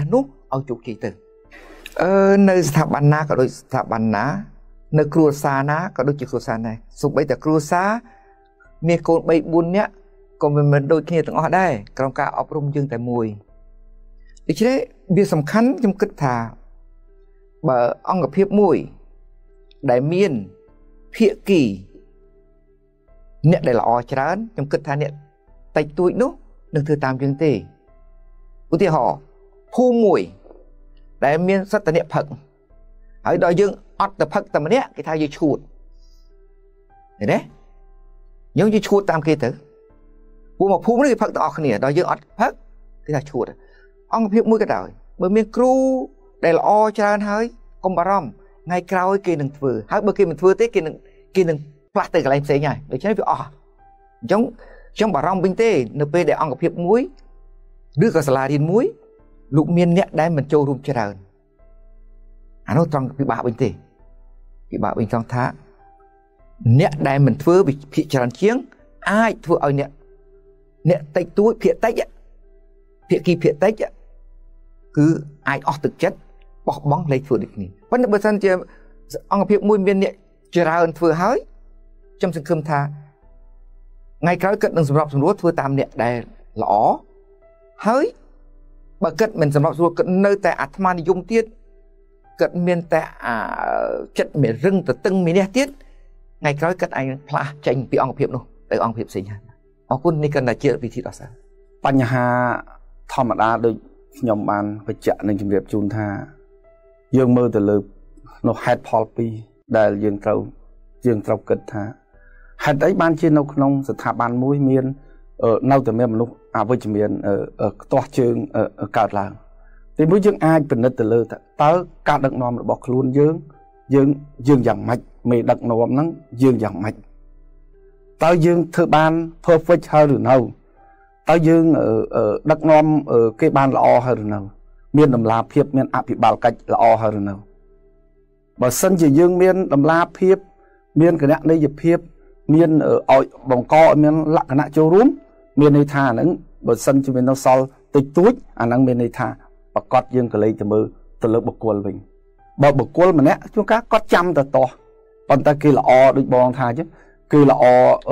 ឲ្យជោគជ័យទៅនៅស្ថាប័នណាក៏ដូចស្ថាប័នណានៅគ្រួសារណាក៏ដូចជាគ្រួសារណាសូម្បីតែគ្រួសារមានកូន3 4នាក់ក៏មិនដូចគ្នាទាំងអស់ដែរក្រោមការអប់រំយើងតែមួយដូច្នេះវាសំខាន់ខ្ញុំគិតថាបើអង្គភាពមួយដែលមានភាគីអ្នកដែលល្អច្រើនខ្ញុំគិតថាអ្នកតិចតួចនោះនឹងធ្វើតាមយើងទេឧទាហរណ៍ភូមិមួយដែលមានសត្វតអ្នកផឹកហើយដល់យើងអត់ទៅផឹកតែម្នាក់គេថាយើងឈួតឃើញទេយើងឈួតតាមគេទៅពួកមកភូមិនេះគេផឹកទាំងអស់គ្នាដល់យើងអត់ផឹកគេថាឈួតអង្គភាពមួយក៏ដោយបើមានគ្រូដែលល្អច្រើនហើយកុំបារម្ភថ្ងៃក្រោយគេនឹងធ្វើហើយបើគេមិនធ្វើទេគេនឹងផ្លាស់ទៅកន្លែងផ្សេងហើយដូច្នេះវាអស់អញ្ចឹងខ្ញុំបារម្ភវិញទេនៅពេលដែលអង្គភាពមួយឬក៏សាលារៀនមួយលោកមានអ្នកដែលមិនចូលរួមច្រើនអានោះត្រង់ពិបាកវិញទេពិបាកវិញត្រង់ថាអ្នកដែលមិនធ្វើភាគច្រើនជាងអាចធ្វើឲ្យអ្នកតិចតួចភាគតិចភាគីភាគតិចគឺអាចអស់ទឹកចិត្តបោះបង់លេខធ្វើដូចគ្នាប៉ុន្តែបើសិនជាអង្គភាពមួយមានអ្នកច្រើនធ្វើហើយខ្ញុំសង្ឃឹមថាថ្ងៃក្រោយគិតនឹងសម្របសម្រួលធ្វើតាមអ្នកដែលល្អហើយបើគិតមិនសម្របសម្រួលគិតនៅតែអាត្មានិយមទៀតគិតមានតែចិត្តមានរឹងទៅតឹងមាននេះទៀតថ្ងៃក្រោយគិតឯងផ្លាស់ចេញពីអង្គភាពនោះទៅអង្គភាពផ្សេងហើយអរគុណនេះគិតថាជាវិធីដោះស្រាយបញ្ហាធម្មតាដូចខ្ញុំបានបញ្ជាក់នឹងជម្រាបជូនថាយើងមើលទៅលើនៅហេតុផលពីរដែលយើងត្រូវគិតថាហេតុអីបានជានៅក្នុងស្ថាប័នមួយមាននៅតែមានមនុស្សអវិជ្ជមានខ្ទាស់ជើងកើតឡើងទីមួយយើងអាចពិនិត្យទៅលើតើការដឹកនាំរបស់ខ្លួនយើងយ៉ាងម៉េចមេដឹកនាំហ្នឹងយើងយ៉ាងម៉េចតើយើងធ្វើបាន perfect ហើយឬនៅតើយើងដឹកនាំគេបានល្អហើយឬនៅមានតម្លាភាពមានអភិបាលកិច្ចល្អហើយឬនៅបើសិនជាយើងមានតម្លាភាពមានគណនេយ្យភាពមានឲ្យបង្កឲ្យមានលក្ខណៈចូលរួមមានន័យថាហ្នឹងបើសិនជាមាននៅសល់តិចតួចអាហ្នឹងមានន័យថាប្រកាសយើងក៏លេខទៅមើលទៅលើបុគ្គលវិញបើបុគ្គលម្នាក់ជួនកាលគាត់ចាំទៅតោះប៉ុន្តែគេល្អដូចបងថាអញ្ចឹងគឺល្អ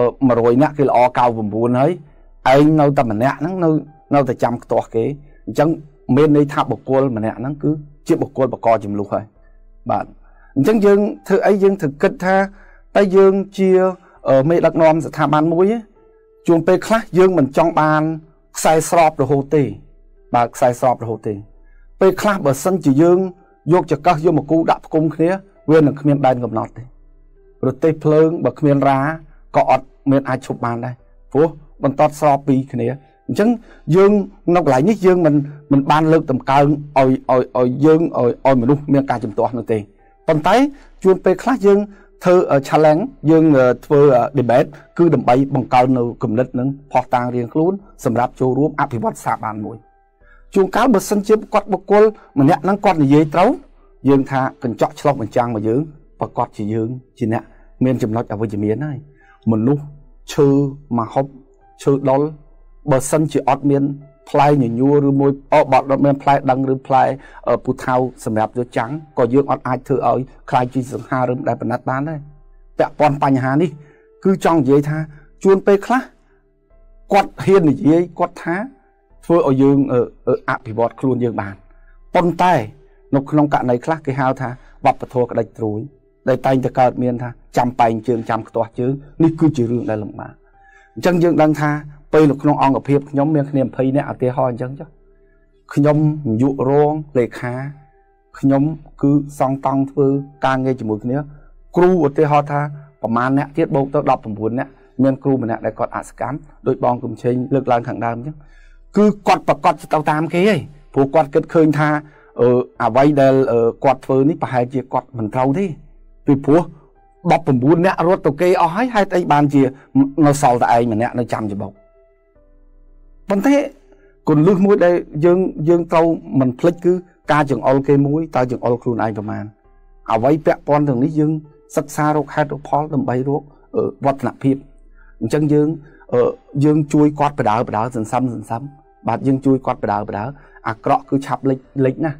100នាក់គេល្អ99ហើយឯងនៅតែម្នាក់ហ្នឹងនៅតែចាំខ្ទាស់គេអញ្ចឹងមានន័យថាបុគ្គលម្នាក់ហ្នឹងគឺជាបុគ្គលបកចំនួនហើយបាទអញ្ចឹងយើងធ្វើអីយើងត្រូវគិតថាតែយើងជាមេដឹកនាំស្ថាប័នមួយជួនពេលខ្លះយើងមិនចង់បានខ្សែស្របរហូតទេបើខ្សែស្របរហូតទេពេលខ្លះបើសិនជាយើងយកចកឹះយកមកគូដាក់ផ្គុំគ្នាវានឹងគ្មានដែនកំណត់ទេប្រទេសភ្លើងបើគ្មានរាក៏អត់មានអាចឈប់បានដែរព្រោះបន្តស្របពីគ្នាអញ្ចឹងយើងនៅកន្លែងនេះយើងមិនបានលើកតម្កើងឲ្យយើងឲ្យមនុស្សមានការជំទាស់នោះទេប៉ុន្តែជួនពេលខ្លះយើងធ្វើ challenge យើងធ្វើ debate គឺដើម្បីបង្កើននៅគំនិតនឹងផុសតាងរៀងខ្លួនសម្រាប់ចូលរួមអភិវឌ្ឍស្ថាប័នមួយជួនកាលបើសិនជាគាត់បុគ្គលម្នាក់ហ្នឹងគាត់និយាយត្រូវយើងថាកញ្ចក់ឆ្លុះបញ្ចាំងមកយើងប្រកាសជាយើងជាអ្នកមានចំណុចអវិជ្ជមានហើយមនុស្សឈើមហូបឈើដុលបើសិនជាអត់មានផ្លែញញួរឬមួយបាត់អត់មានផ្លែដឹងឬផ្លែពូថៅសម្រាប់យកចាំងក៏យើងអត់អាចធ្វើឲ្យខ្លាយជាសង្ហារឹមដែលបណ្ណិតបានដែរពាក់ព័ន្ធបញ្ហានេះគឺចង់និយាយថាជួនពេលខ្លះគាត់ហ៊ាននិយាយគាត់ថាធ្វើឲ្យយើងអភិវឌ្ឍខ្លួនយើងបានប៉ុន្តែនៅក្នុងករណីខ្លះគេហៅថាវប្បធម៌ក្តិចត្រួយដែលតែងតែកើតមានថាចាំបែងជើងចាំខ្ទាស់ជើងនេះគឺជារឿងដែលលំបាកអញ្ចឹងយើងដឹងថាពេលនៅក្នុងអង្គភាពខ្ញុំមានគ្នា20នាក់ឧទាហរណ៍អញ្ចឹងចុះខ្ញុំនាយករងលេខាខ្ញុំគឺសង់តង់ធ្វើការងារជាមួយគ្នាគ្រូឧទាហរណ៍ថាប្រមាណអ្នកទៀតបូកទៅ19នាក់មានគ្រូម្នាក់ដែលគាត់អសកម្មដោយបងគុំឆេងលើកឡើងខាងដើមអញ្ចឹងគឺគាត់ប្រកាសទៅតាមគេហីព្រោះគាត់គិតឃើញថាអ្វីដែលគាត់ធ្វើនេះប្រហែលជាគាត់មិនត្រូវទេពីព្រោះ19នាក់រត់ទៅគេអស់ហើយហេតុអីបានជានៅសល់តែឯងម្នាក់នៅចាំច្បុកប៉ុន្តែគន្លឹះមួយដែលយើងត្រូវមិនភ្លេចគឺការចង្អុលគេមួយតើចង្អុលខ្លួនឯងប្រមាណអ្វីពាក់ព័ន្ធទាំងនេះយើងសិក្សារកហេតុផលដើម្បីរកវឌ្ឍនភាពអញ្ចឹងយើងជួយគាត់បដើសន្សំបាទយើងជួយគាត់បដើអាក្រក់គឺឆាប់លេចណា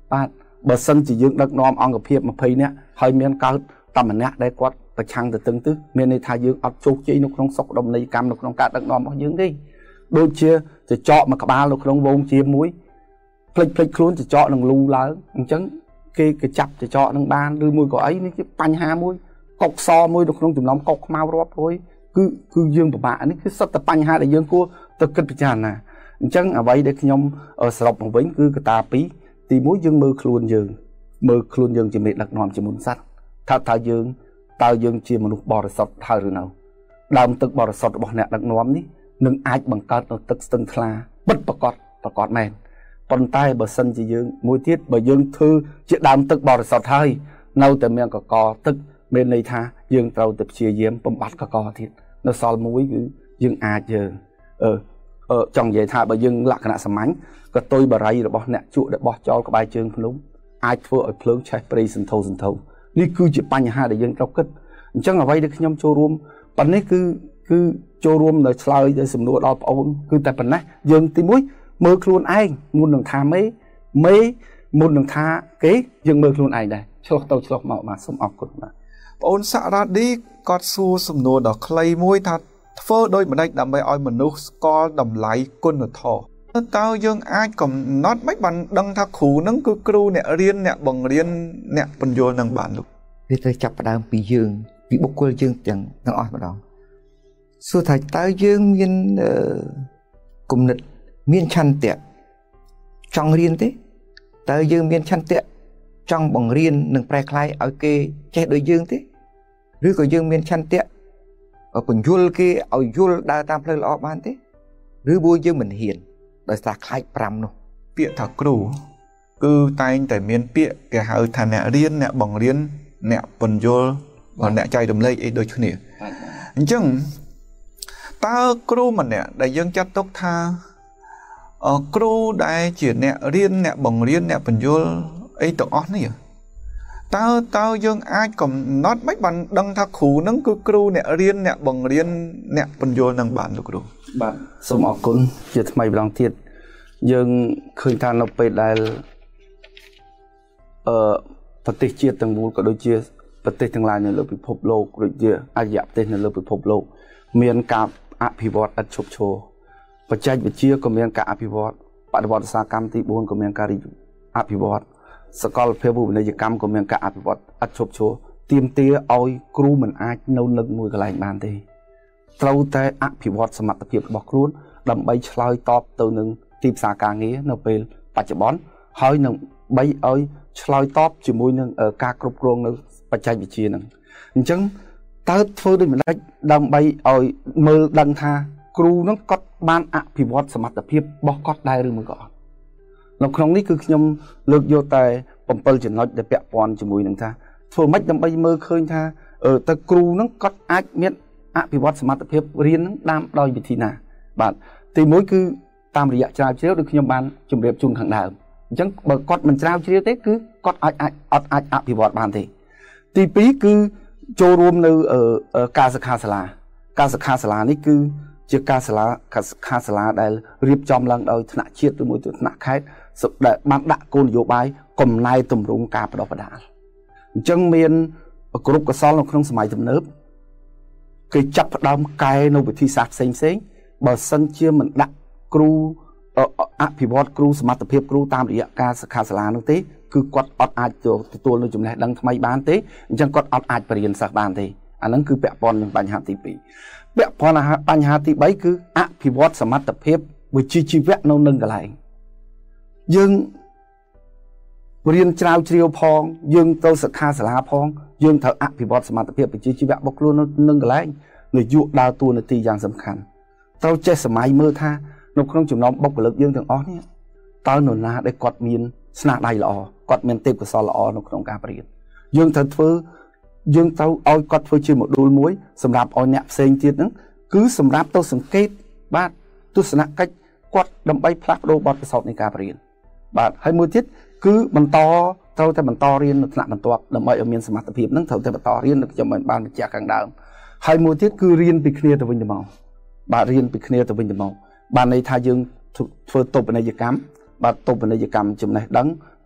បាទបើសិនជាយើងដឹកនាំអង្គភាព20នាក់ហើយមានកើតតែម្នាក់ដែលគាត់ប្រឆាំងទៅទឹងទៅមានន័យថាយើងអត់ជោគជ័យនៅក្នុងសុខដុមនីយកម្មនៅក្នុងការដឹកនាំរបស់យើងទេដូចជាចចកមួយក្បាលនៅក្នុងវងជាមួយផ្លេចខ្លួនចចកនឹងលូឡើងអញ្ចឹងគេចាប់ចចកនឹងបានឬមួយក៏អីនេះជាបញ្ហាមួយកុកសមួយនៅក្នុងចំណោមកុកខ្មៅរាប់រយគឺយើងពិបាកនេះគឺសិតតែបញ្ហាដែលយើងគួរទៅគិតពិចារណាអញ្ចឹងអ្វីដែលខ្ញុំសរុបមកវិញគឺកត្តា2ទី1យើងមើលខ្លួនយើងជាមេដឹកនាំជាមុនសត្វតើយើងជាមនុស្សបរិសុទ្ធហើយឬនៅដើមទឹកបរិសុទ្ធរបស់អ្នកដឹកនាំនេះនឹងអាចបង្កើតនៅទឹកស្ទឹងថ្លាពិតប្រកបមែនប៉ុន្តែបើសិនជាយើងមួយទៀតបើយើងធ្វើជាដើមទឹកបរិសុទ្ធហើយនៅតែមានកកទឹកមានន័យថាយើងត្រូវតែព្យាយាមបំបត្តិកកទៀតនៅសល់មួយគឺយើងអាចចង់និយាយថាបើយើងលក្ខណៈសាមញ្ញកតុយបារីរបស់អ្នកជក់ដែលបោះចោលក្បែរជើងភ្នំអាចធ្វើឲ្យភ្លើងឆេះព្រៃសន្ធោសន្ធៅនេះគឺជាបញ្ហាដែលយើងត្រូវគិតអញ្ចឹងអ្វីដែលខ្ញុំចូលរួមប៉ុន្នេះគឺចូលរួមនៅឆ្លើយទៅសំណួរដល់បងប្អូនគឺតែប៉ុណ្ណេះយើងទី1មើលខ្លួនឯងមុននឹងថាមេមុននឹងថាគេយើងមើលខ្លួនឯងដែរឆ្លោះទៅឆ្លោះមកបាទសូមអរគុណបាទបងអូនសាក់រ៉ាឌីគាត់សួរសំណួរដ៏ខ្លីមួយថាធ្វើដោយម្ដេចដើម្បីឲ្យមនុស្សស្គាល់តម្លៃគុណធម៌តើយើងអាចកំណត់មិនបានដឹងថាគ្រូនឹងគឺគ្រូអ្នករៀនអ្នកបង្រៀនអ្នកបញ្យល់នឹងបានលោកវាត្រូវចាប់ផ្ដើមពីយើងពីបុគ្គលយើងទាំងអស់ម្ដងសួរថាតើយើងមានគំនិតមានឆន្ទៈចង់រៀនទេតើយើងមានឆន្ទៈចង់បង្រៀននិងប្រែក្លាយឲ្យគេចេះដូចយើងទេឬក៏យើងមានឆន្ទៈបញ្យល់គេឲ្យយល់ដើរតាមផ្លូវល្អបានទេឬមួយយើងមិនហ៊ានដោយសារខ្លាច5នោះពាក្យថាគ្រូគឺតែងតែមានពាក្យគេហៅថាអ្នករៀនអ្នកបង្រៀនអ្នកបញ្យល់អ្នកចែករំលែកអីដូចគ្នាអញ្ចឹងតើគ្រូម្នាក់ដែលយើងចាត់ទុកថាគ្រូដែលជាអ្នករៀនអ្នកបង្រៀនអ្នកបញ្យល់អីទាំងអស់នេះតើយើងអាចកំណត់មិនបានដឹងថាគ្រូនឹងគឺគ្រូអ្នករៀនអ្នកបង្រៀនអ្នកបញ្យល់នឹងបានលោកគ្រូបាទសូមអរគុណជាថ្មីម្ដងទៀតយើងឃើញថានៅពេលដែលប្រទេសជាតិទាំងមូលក៏ដូចជាប្រទេសទាំងឡាយនៅលើពិភពលោកដូចជាអរិយប្រទេសនៅលើពិភពលោកមានការអភិវឌ្ឍឥតឈប់ឈរបច្ចេកវិទ្យាក៏មានការអភិវឌ្ឍបដិវត្តឧស្សាហកម្មទី4ក៏មានការអភិវឌ្ឍសកលភាពវិនិយោគកម្មក៏មានការអភិវឌ្ឍឥតឈប់ឈរទាមទារឲ្យគ្រូមិនអាចនៅនឹកមួយកន្លែងបានទេត្រូវតែអភិវឌ្ឍសមត្ថភាពរបស់ខ្លួនដើម្បីឆ្លើយតបទៅនឹងទីផ្សារការងារនៅពេលបច្ចុប្បន្នហើយនឹងបីឲ្យឆ្លើយតបជាមួយនឹងការគ្រប់គ្រងនៅបច្ចេកវិទ្យាហ្នឹងអញ្ចឹងតើធ្វើដូចម្តេចដើម្បីឲ្យមើលដឹងថាគ្រូហ្នឹងគាត់បានអភិវឌ្ឍសមត្ថភាពរបស់គាត់ដែរឬមួយក៏អត់នៅក្នុងនេះគឺខ្ញុំលើកយកតែ7ចំណុចដែលពាក់ព័ន្ធជាមួយនឹងថាធ្វើម៉េចដើម្បីមើលឃើញថាតើគ្រូហ្នឹងគាត់អាចមានអភិវឌ្ឍសមត្ថភាពរៀនហ្នឹងតាមដោយវិធីណាបាទទី1គឺតាមរយៈច្រាវជ្រាវដូចខ្ញុំបានជម្រាបជូនខាងដើមអញ្ចឹងបើគាត់មិនច្រាវជ្រាវទេគឺគាត់អាចអភិវឌ្ឍបានទេទី2គឺចូលរួមនៅការសិក្ខាសាលានេះគឺជាការសិក្ខាសាលាដែលរៀបចំឡើងដោយថ្នាក់ជាតិឬមួយទៅថ្នាក់ខេត្តដែលបានដាក់គោលនយោបាយកំណែទម្រង់ការបណ្ដុះបណ្ដាលអញ្ចឹងមានគ្រប់កសលនៅក្នុងសម័យទំនើបគេចាប់ផ្ដើមកែនៅវិធីសាស្ត្រផ្សេងបើសិនជាមិនដាក់គ្រូអភិវឌ្ឍគ្រូសមត្ថភាពគ្រូតាមរយៈការសិក្ខាសាលានោះទេគឺគាត់អត់អាចទទួលនៅចំណេះដឹងថ្មីបានទេអញ្ចឹងគាត់អត់អាចបរៀនសិស្សបានទេអាហ្នឹងគឺពាក់ព័ន្ធនឹងបញ្ហាទី2ពាក់ព័ន្ធបញ្ហាទី3គឺអភិវឌ្ឍសមត្ថភាពវិជ្ជាជីវៈនៅនឹងកន្លែងយើងរៀនច្រាវជ្រាវផងយើងទៅសិក្ខាសាលាផងយើងត្រូវអភិវឌ្ឍសមត្ថភាពវិជ្ជាជីវៈរបស់ខ្លួននៅនឹងកន្លែងនយោបាយដើរតួនាទីយ៉ាងសំខាន់ត្រូវចេះសម័យមើលថានៅក្នុងចំណោមបុគ្គលិកយើងទាំងអស់នេះតើនរណាដែលគាត់មានស្នាដៃល្អគាត់មានទេពកោសល្យល្អនៅក្នុងការបរៀនយើងត្រូវឲ្យគាត់ធ្វើជាម៉ូឌូលមួយសម្រាប់ឲ្យអ្នកផ្សេងទៀតហ្នឹងគឺសម្រាប់ទៅសង្កេតបាទទស្សនកិច្ចគាត់ដើម្បីផ្លាស់ប្ដូរបទពិសោធន៍នៃការបរៀនបាទហើយមួយទៀតគឺត្រូវតែបន្តរៀននៅថ្នាក់បន្ទាប់ដើម្បីឲ្យមានសមត្ថភាពហ្នឹងត្រូវតែបន្តរៀនដូចខ្ញុំបានបញ្ជាក់ខាងដើមហើយមួយទៀតគឺរៀនពីគ្នាទៅវិញទៅមកបាទរៀនពីគ្នាទៅវិញទៅមកបានន័យថាយើងធ្វើតូបនីយកម្មបាទតូបនីយកម្មចំណេះដឹង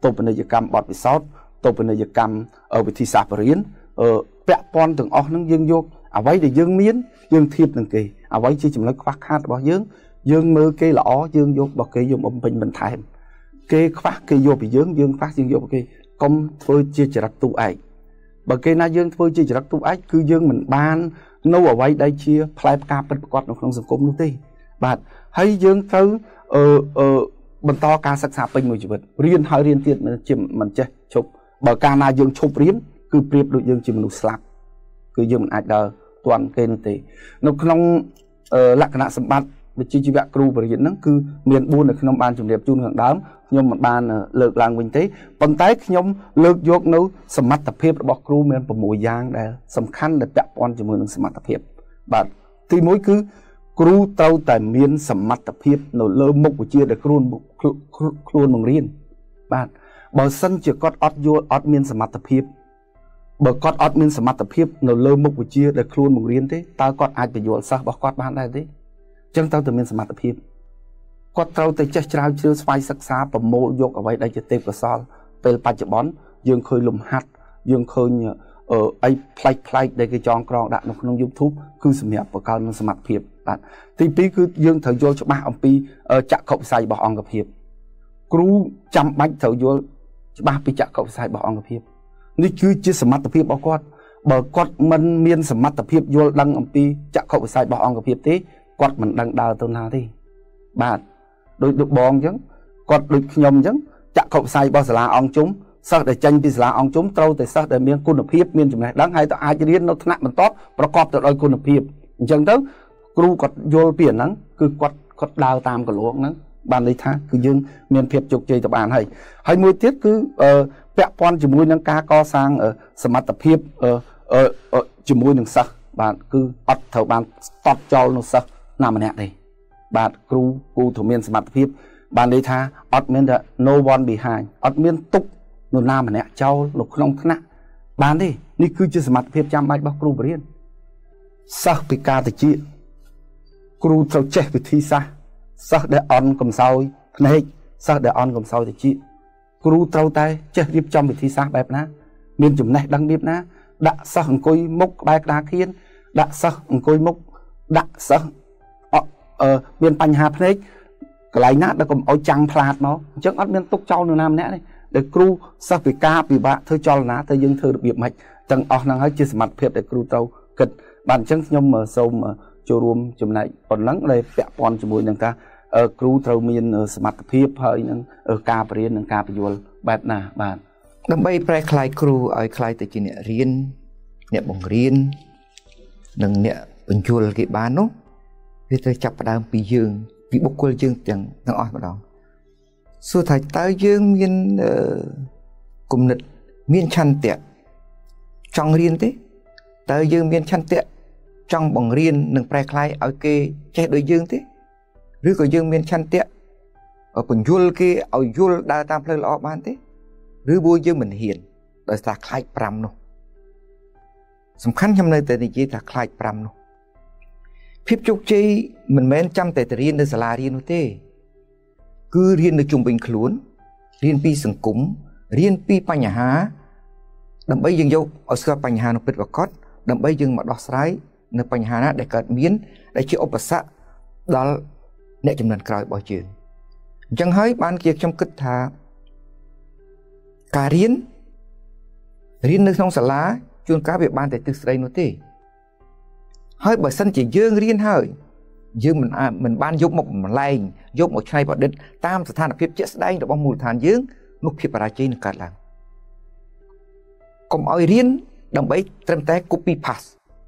តូបនីយកម្មបទពិសោធន៍តូបនីយកម្មវិធីសាស្ត្របរិញ្ញាពាក់ព័ន្ធទាំងអស់ហ្នឹងយើងយកអ្វីដែលយើងមានយើងធៀបនឹងគេអ្វីជាចំណុចខ្វះខាតរបស់យើងមើលគេល្អយើងយករបស់គេយកបំពេញបន្ថែមគេខ្វះគេយកពីយើងខ្វះយើងយកពីគេកុំធ្វើជាចរិតទូឯកបើគេណាយើងធ្វើជាចរិតទូឯកគឺយើងមិនបាននៅអ្វីដែលជាផ្លែផ្កាពិតប្រាកដនៅក្នុងសង្គមនោះទេបាទហើយយើងត្រូវបន្តការសិក្សាពេញមួយជីវិតរៀនហើយរៀនទៀតមិនចេះឈប់បើកាលណាយើងឈប់រៀនគឺប្រៀបដូចយើងជាមនុស្សស្លាប់គឺយើងមិនអាចដើរទាន់គេនោះទេនៅក្នុងលក្ខណៈសម្បត្តិវិជ្ជាជីវៈគ្រូបរិញ្ញាបត្រហ្នឹងគឺមាន4នៅក្នុងបានជម្រាបជូនខាងដើមខ្ញុំមិនបានលើកឡើងវិញទេប៉ុន្តែខ្ញុំលើកយកនៅសមត្ថភាពរបស់គ្រូមាន6យ៉ាងដែលសំខាន់ដែលពាក់ព័ន្ធជាមួយនឹងសមត្ថភាពបាទទី1គឺគ្រូត្រូវតែមានសមត្ថភាពនៅលើមុខវិជ្ជាដែលខ្លួនបង្រៀនបាទបើសិនជាគាត់អត់យល់អត់មានសមត្ថភាពបើគាត់អត់មានសមត្ថភាពនៅលើមុខវិជ្ជាដែលខ្លួនបង្រៀនទេតើគាត់អាចបញ្យល់សិស្សរបស់គាត់បានដែរទេអញ្ចឹងត្រូវតែមានសមត្ថភាពគាត់ត្រូវតែចេះជ្រាវជ្រាវស្វ័យសិក្សាប្រមូលយកអ្វីដែលជាទេពកោសល្យពេលបច្ចុប្បន្នយើងឃើញលំហាត់យើងឃើញអីប្លែកដែលគេចងក្រងដាក់នៅក្នុង YouTube គឺសម្រាប់បង្កើននឹងសមត្ថភាពបាទទី2គឺយើងត្រូវយល់ច្បាស់អំពីចក្ខុវិស័យរបស់អង្គភាពគ្រូចាំបាច់ត្រូវយល់ច្បាស់ពីចក្ខុវិស័យរបស់អង្គភាពនេះគឺជាសមត្ថភាពរបស់គាត់បើគាត់មិនមានសមត្ថភាពយល់ដឹងអំពីចក្ខុវិស័យរបស់អង្គភាពទេគាត់មិនដឹងដើរទៅណាទេបាទដូចបងអញ្ចឹងគាត់ដូចខ្ញុំអញ្ចឹងចក្ខុវិស័យរបស់សាលាអង្គជុំសិស្សដែលចេញពីសាលាអង្គជុំត្រូវតែសិស្សដែលមានគុណភាពមានចំណេះដឹងហើយទៅអាចរៀននៅថ្នាក់បន្តប្រកបទៅដោយគុណភាពអញ្ចឹងទៅគ្រូគាត់យល់ពីអាហ្នឹងគឺគាត់ដើរតាមកលងហ្នឹងបានន័យថាគឺយើងមានភាពជោគជ័យទៅបានហើយមួយទៀតគឺពាក់ព័ន្ធជាមួយនឹងការកសាងសមត្ថភាពជាមួយនឹងសិស្សបាទគឺអត់ត្រូវបានស្ទាត់ចោលនៅសិស្សណាម្នាក់ទេបាទគ្រូត្រូវមានសមត្ថភាពបានន័យថាអត់មានតែ no one behind អត់មានទុកនរណាម្នាក់ចោលនៅក្នុងថ្នាក់បានទេនេះគឺជាសមត្ថភាពចាំបាច់របស់គ្រូបរិញ្ញាបត្រសិស្សពីការតិចគ្រូត្រូវចេះវិធីសាស្ត្រសិស្សដែលអន់កំសោយភ្នែកសិស្សដែលអន់កំសោយតិចគ្រូត្រូវតែចេះរៀបចំវិធីសាស្ត្របែបណាមានចំណេះដឹងរៀបណាដាក់សិស្សអង្គុយមុខក្បែរក្តារខៀនដាក់សិស្សអង្គុយមុខដាក់សិស្សមានបញ្ហាភ្នែកកន្លែងណាដែលកុំឲ្យចាំងផ្លាតមកអញ្ចឹងអត់មានទុកចោលនរណាម្នាក់ទេដែលគ្រូសិស្សពិការពិបាកធ្វើចលនាទៅយើងធ្វើរបៀបម៉េចទាំងអស់ហ្នឹងហើយជាសមត្ថភាពដែលគ្រូត្រូវគិតបាទអញ្ចឹងខ្ញុំសូមចូលរួមចំណែកប៉ុណ្ណឹងដែលពាក់ព័ន្ធជាមួយនឹងការគ្រូត្រូវមានសមត្ថភាពហើយនឹងការបរៀននិងការបញ្យល់បែបណាបាទដើម្បីប្រែក្លាយគ្រូឲ្យក្លាយទៅជាអ្នករៀនអ្នកបង្រៀននិងអ្នកបញ្យល់គេបាននោះវាត្រូវចាប់ផ្ដើមពីយើងពីបុគ្គលយើងទាំងអស់ម្ដងសួរថាតើយើងមានគំនិតមានឆន្ទៈចង់រៀនទេតើយើងមានឆន្ទៈចង់បង្រៀននិងប្រែក្លាយឲ្យគេចេះដូចយើងទេឬក៏យើងមានឆន្ទៈបញ្យល់គេឲ្យយល់ដើរតាមផ្លូវល្អបានទេឬមួយយើងមិនហ៊ានដោយសារខ្លាច5នោះសំខាន់ខ្ញុំនៅតែនិយាយថាខ្លាច5នោះភាពជោគជ័យមិនមែនចាំតែរៀននៅសាលារៀននោះទេគឺរៀននៅជុំវិញខ្លួនរៀនពីសង្គមរៀនពីបញ្ហាដើម្បីយើងយកឲ្យស្គាល់បញ្ហានោះពិតប្រាកដដើម្បីយើងមកដោះស្រាយនៅបញ្ហាណាដែលកើតមានដែលជាឧបសគ្គដល់អ្នកចំនួនក្រោយរបស់យើងអញ្ចឹងហើយបានជាខ្ញុំគិតថាការរៀននៅក្នុងសាលាជួនកាលវាបានតែទិសស្ដីនោះទេហើយបើសិនជាយើងរៀនហើយយើងមិនបានយកមកបំលែងយកមកច្នៃប្រឌិតតាមស្ថានភាពជាក់ស្ដែងរបស់មូលដ្ឋានយើងនោះភាពបរាជ័យនឹងកើតឡើងកុំឲ្យរៀនដើម្បីត្រឹមតែ copy paste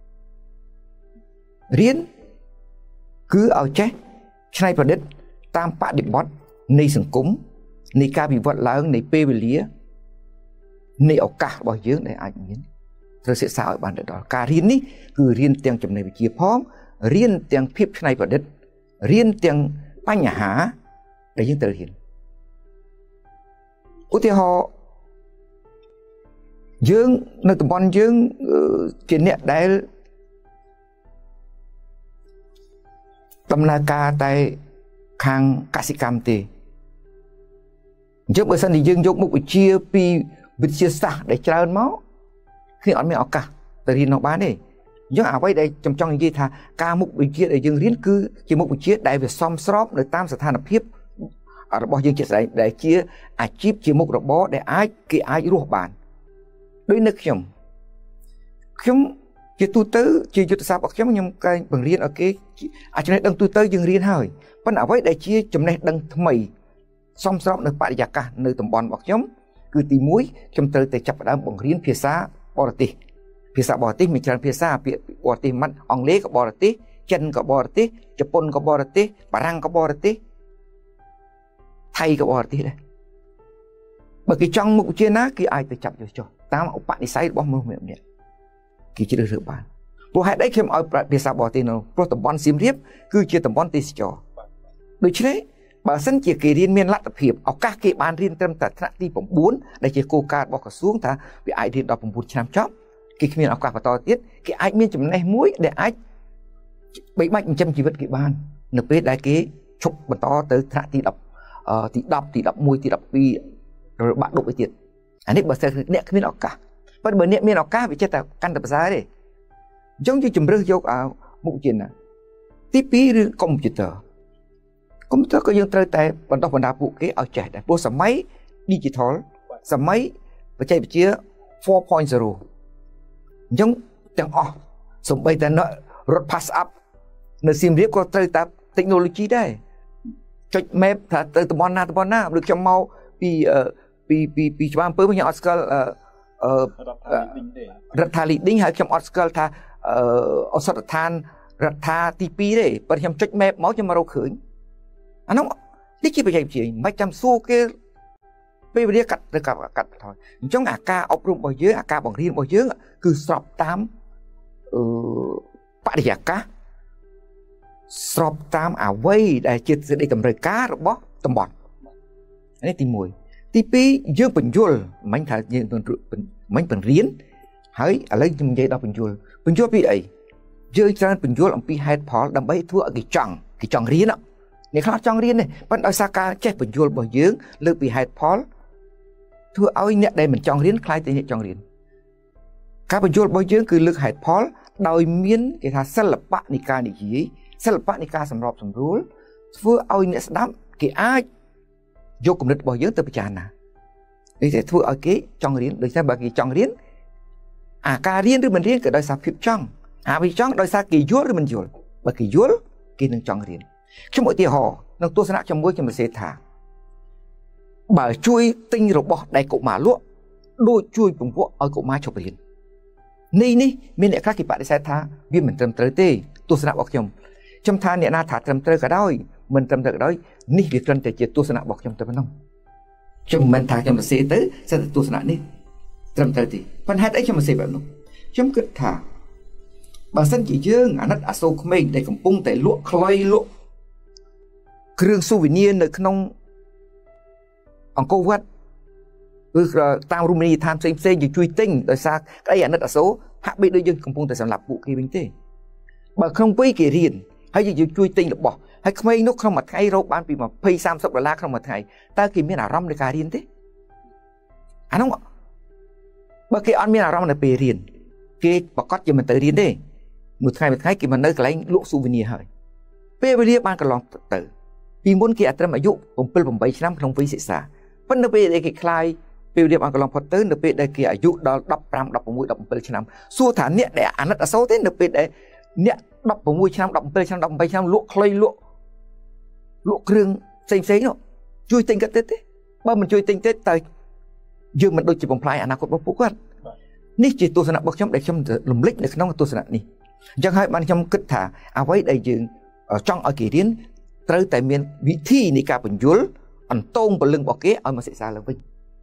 រៀនគឺឲ្យចេះច្នៃប្រឌិតតាមបរិបទនៃសង្គមនៃការវិវត្តឡើងនៃពេលវេលានៃឱកាសរបស់យើងដែលអាចមានត្រូវសិក្សាឲ្យបានដល់ការរៀននេះគឺរៀនទាំងចំណេះវិជ្ជាផងរៀនទាំងភាពច្នៃប្រឌិតរៀនទាំងបញ្ហាដែលយើងត្រូវរៀនឧទាហរណ៍យើងនៅតំបន់យើងជាអ្នកដែលដំណើរការតែខាងកសិកម្មទេ chứ bởi sao thì dương dục mục chia pi bị chia xa để trơn máu khi ở mình ở cả tại vì nó bán đi nhưng ở đây trong những gì thà ca mục bị chia để dương riêng cứ chỉ mục bị chia đại về xóm xóm để tam sở than hiếp ở đó dương chia sẻ để chia chip chia mục robot để ai cái ai ruột bàn đối nước không chỉ tu tứ chỉ tu sao bọc giống như cái bằng riêng ở cái cho nên đăng tu tứ dương riêng hơi vẫn ở đây để chia chấm này đăng mày xong xong được bạn giặc cả nơi tầm bòn bọc giống cứ tì muối trong tới để chập đám bằng riêng phía xa bò tí mình chọn phía xa bò tí mắt ông lê có bò tí chân có bò tí Japan có bò tí bà răng có bò tí thay có bò tí đây bởi cái trong mục chia ná kia ai tới chập cho ta mà bạn đi say bom mồm miệng kỳ chỉ được bạn bố hãy đấy khi mà ở phía xa bò tí nào bro tầm bòn xiêm riếp cứ chia tầm bòn tí cho được chứ đấy bà sân chỉ kỳ riêng miền lát tập hiệp ở các cái ban riêng tâm tật thằng ti bổng 4 để chỉ cô ca bỏ cả xuống thà bị ai riêng đọc bổng 4 trăm chóp cái miền ở các và to tiết cái ai miền chấm này muối để ai bị mạnh trăm chỉ vật cái ban nộp về đại cái chụp bẩn to tới thằng ti đọc muối ti đọc vì rồi bạn đụng cái tiền anh ấy bà sẽ nẹt cái miền ở cả bất bởi nẹt miền ở cả bị chết ta căn tập giá đấy giống như chấm rơi vô ở mục chuyện này tí pí riêng công chuyện tờ cũng tôi có dương trời tại bản đọc bản đáp vụ cái ở trẻ để bố sắm máy digital sắm máy và chạy chia 4.0 giống chẳng sắm bây giờ nó road pass up nó sim riêng có trời tại technology đây cho map thà từ tầm na được trong mau vì cho bạn bớt với nhau Oscar rất thà lý đính hay trong Oscar thà Oscar than rất thà TP đấy bởi trong check map máu cho mà đâu khởi anh không đi chỉ bây giờ chỉ mấy trăm xu cái bây giờ cắt được cắt thôi trong AK ốc rung bao dưới AK bằng riêng bao dưới cứ sọp 8 bạn giặc cá sọp 8 vây để chết sẽ đi cầm rơi cá rồi bó tầm bọt đấy tìm mùi TP dương bình dùl mình thà dương mình bình riến hỡi ở lấy trong dây đó bình dùl bị ấy dương cho bình dùl ông pi hai phó đâm bấy thua cái chọn riến đó này khác trong riêng này bắt đầu Saka chết bình dùl bồi dưỡng lưu bị hạt Paul thưa ơi nhẹ đây mình trong riêng khai tên nhẹ trong riêng các bình dùl bồi dưỡng cứ lưu hạt Paul đòi miến cái thà sân lập bạn nika này gì sân lập bạn nika sầm rọp sầm rúa thưa ơi nhẹ đám cái ai vô cùng được bồi dưỡng từ bây giờ nè để sẽ thưa ở cái trong riêng được xem bởi cái trong riêng ca riêng rồi mình riêng cái đôi sa phim trong vì trong đôi sa kỳ dùl rồi mình dùl bởi kỳ dùl kỳ đừng trong riêng trong mỗi tia họ nó tôi sẽ trong môi cho mình sẽ thả bởi chui tinh rồi bỏ đầy cậu mà lúa đôi chui cùng vua ở cậu mai chụp hình ni mình lại khác thì bạn sẽ thả viên mình trầm tới tê tôi sẽ bọc trong tha nhẹ na thả trầm tới cả đôi mình trầm tới đôi ni việc trần để tôi sẽ bọc trong tâm nông trong mình thả cho mình sẽ tới sẽ tôi sẽ ni trầm tới thì phần hai đấy cho mình sẽแบบនោះtrong cái thả bà sân chỉ dương anh đã sâu của mình để cầm bung để lụa khơi lụaเครื่อง souvenir នៅក្នុងអង្គរវត្តឬតាមរមណីយដ្ឋានផ្សេងៗយើងជួយទិញដោយសារក្តីអាណិតអាសូរហាក់បីដូចយើងកំពុងតែសម្លាប់ពួកគេវិញទេបើក្នុងពេលគេរៀនហើយយើងជួយទិញរបស់ហើយក្មេងនោះក្នុងមួយថ្ងៃរកបានពី$20-30ក្នុងមួយថ្ងៃតើគេមានអារម្មណ៍នៃការរៀនទេអានោះបើគេអត់មានអារម្មណ៍នៅពេលរៀនគេប្រកាសជាមិនទៅរៀនទេមួយថ្ងៃគេមកនៅកន្លែងលក់ souvenir ហើយពេលវេលាបានកន្លងទៅពីមុនគេអត់ត្រឹមអាយុ7-8ឆ្នាំក្នុងវិសិក្សាប៉ុន្តែនៅពេលដែលគេខ្លាយពេលរៀបអង្កឡងផុតទៅនៅពេលដែលគេអាយុដល់15-16-17ឆ្នាំសួរថាអ្នកដែលអាណិតអាសូរទេនៅពេលដែលអ្នក16ឆ្នាំ17ឆ្នាំ18ឆ្នាំលក់ខ្លីលក់គ្រឿងផ្សេងនោះជួយទិញគាត់ទេបើមិនជួយទិញទេតើយើងមិនដូចជាបំផ្លាញអនាគតរបស់ពួកគាត់នេះជាទស្សនៈរបស់ខ្ញុំដែលខ្ញុំរំលេចនៅក្នុងទស្សនៈនេះអញ្ចឹងហើយបានខ្ញុំគិតថាអ្វីដែលយើងចង់ឲ្យគេរៀនត្រូវតែមានវិធីនៃការបញ្យល់អន្តងពលឹងរបស់គេឲ្យមកសិក្សាឡើងវិញ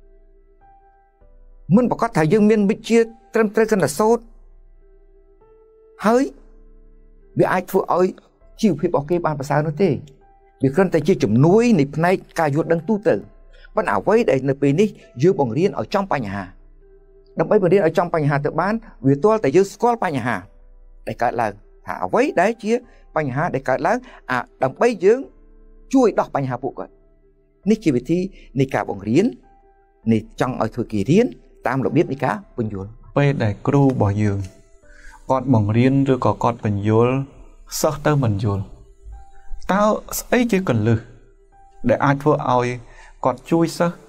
មិនប្រកាសថាយើងមានវិជ្ជាត្រឹមត្រូវកាន់តែសូត្រហើយវាអាចធ្វើឲ្យជីវភាពរបស់គេបានប្រសើរនោះទេវាគ្រាន់តែជាជំនួយនៃផ្នែកការយល់ដឹងទូទៅប៉ុន្តែអ្វីដែលនៅពេលនេះយើងបង្រៀនឲ្យចំបញ្ហាដើម្បីបង្រៀនឲ្យចំបញ្ហាទៅបានវាទាល់តែយើងស្គាល់បញ្ហាដែលកើតឡើងថាអ្វីដែលជាបញ្ហាដែលកើតឡើងដើម្បីយើងជួយដោះបញ្ហាពួកគាត់នេះជាវិធីនៃការបង្រៀននៃចង់ឲ្យធ្វើគេរៀនតាមរបៀបនៃការបញ្យល់ពេលដែលគ្រូរបស់យើងគាត់បង្រៀនឬក៏គាត់បញ្យល់សិស្សទៅមិនយល់តើស្អីជាកលឹះដែលអាចធ្វើឲ្យគាត់ជួយសិស្ស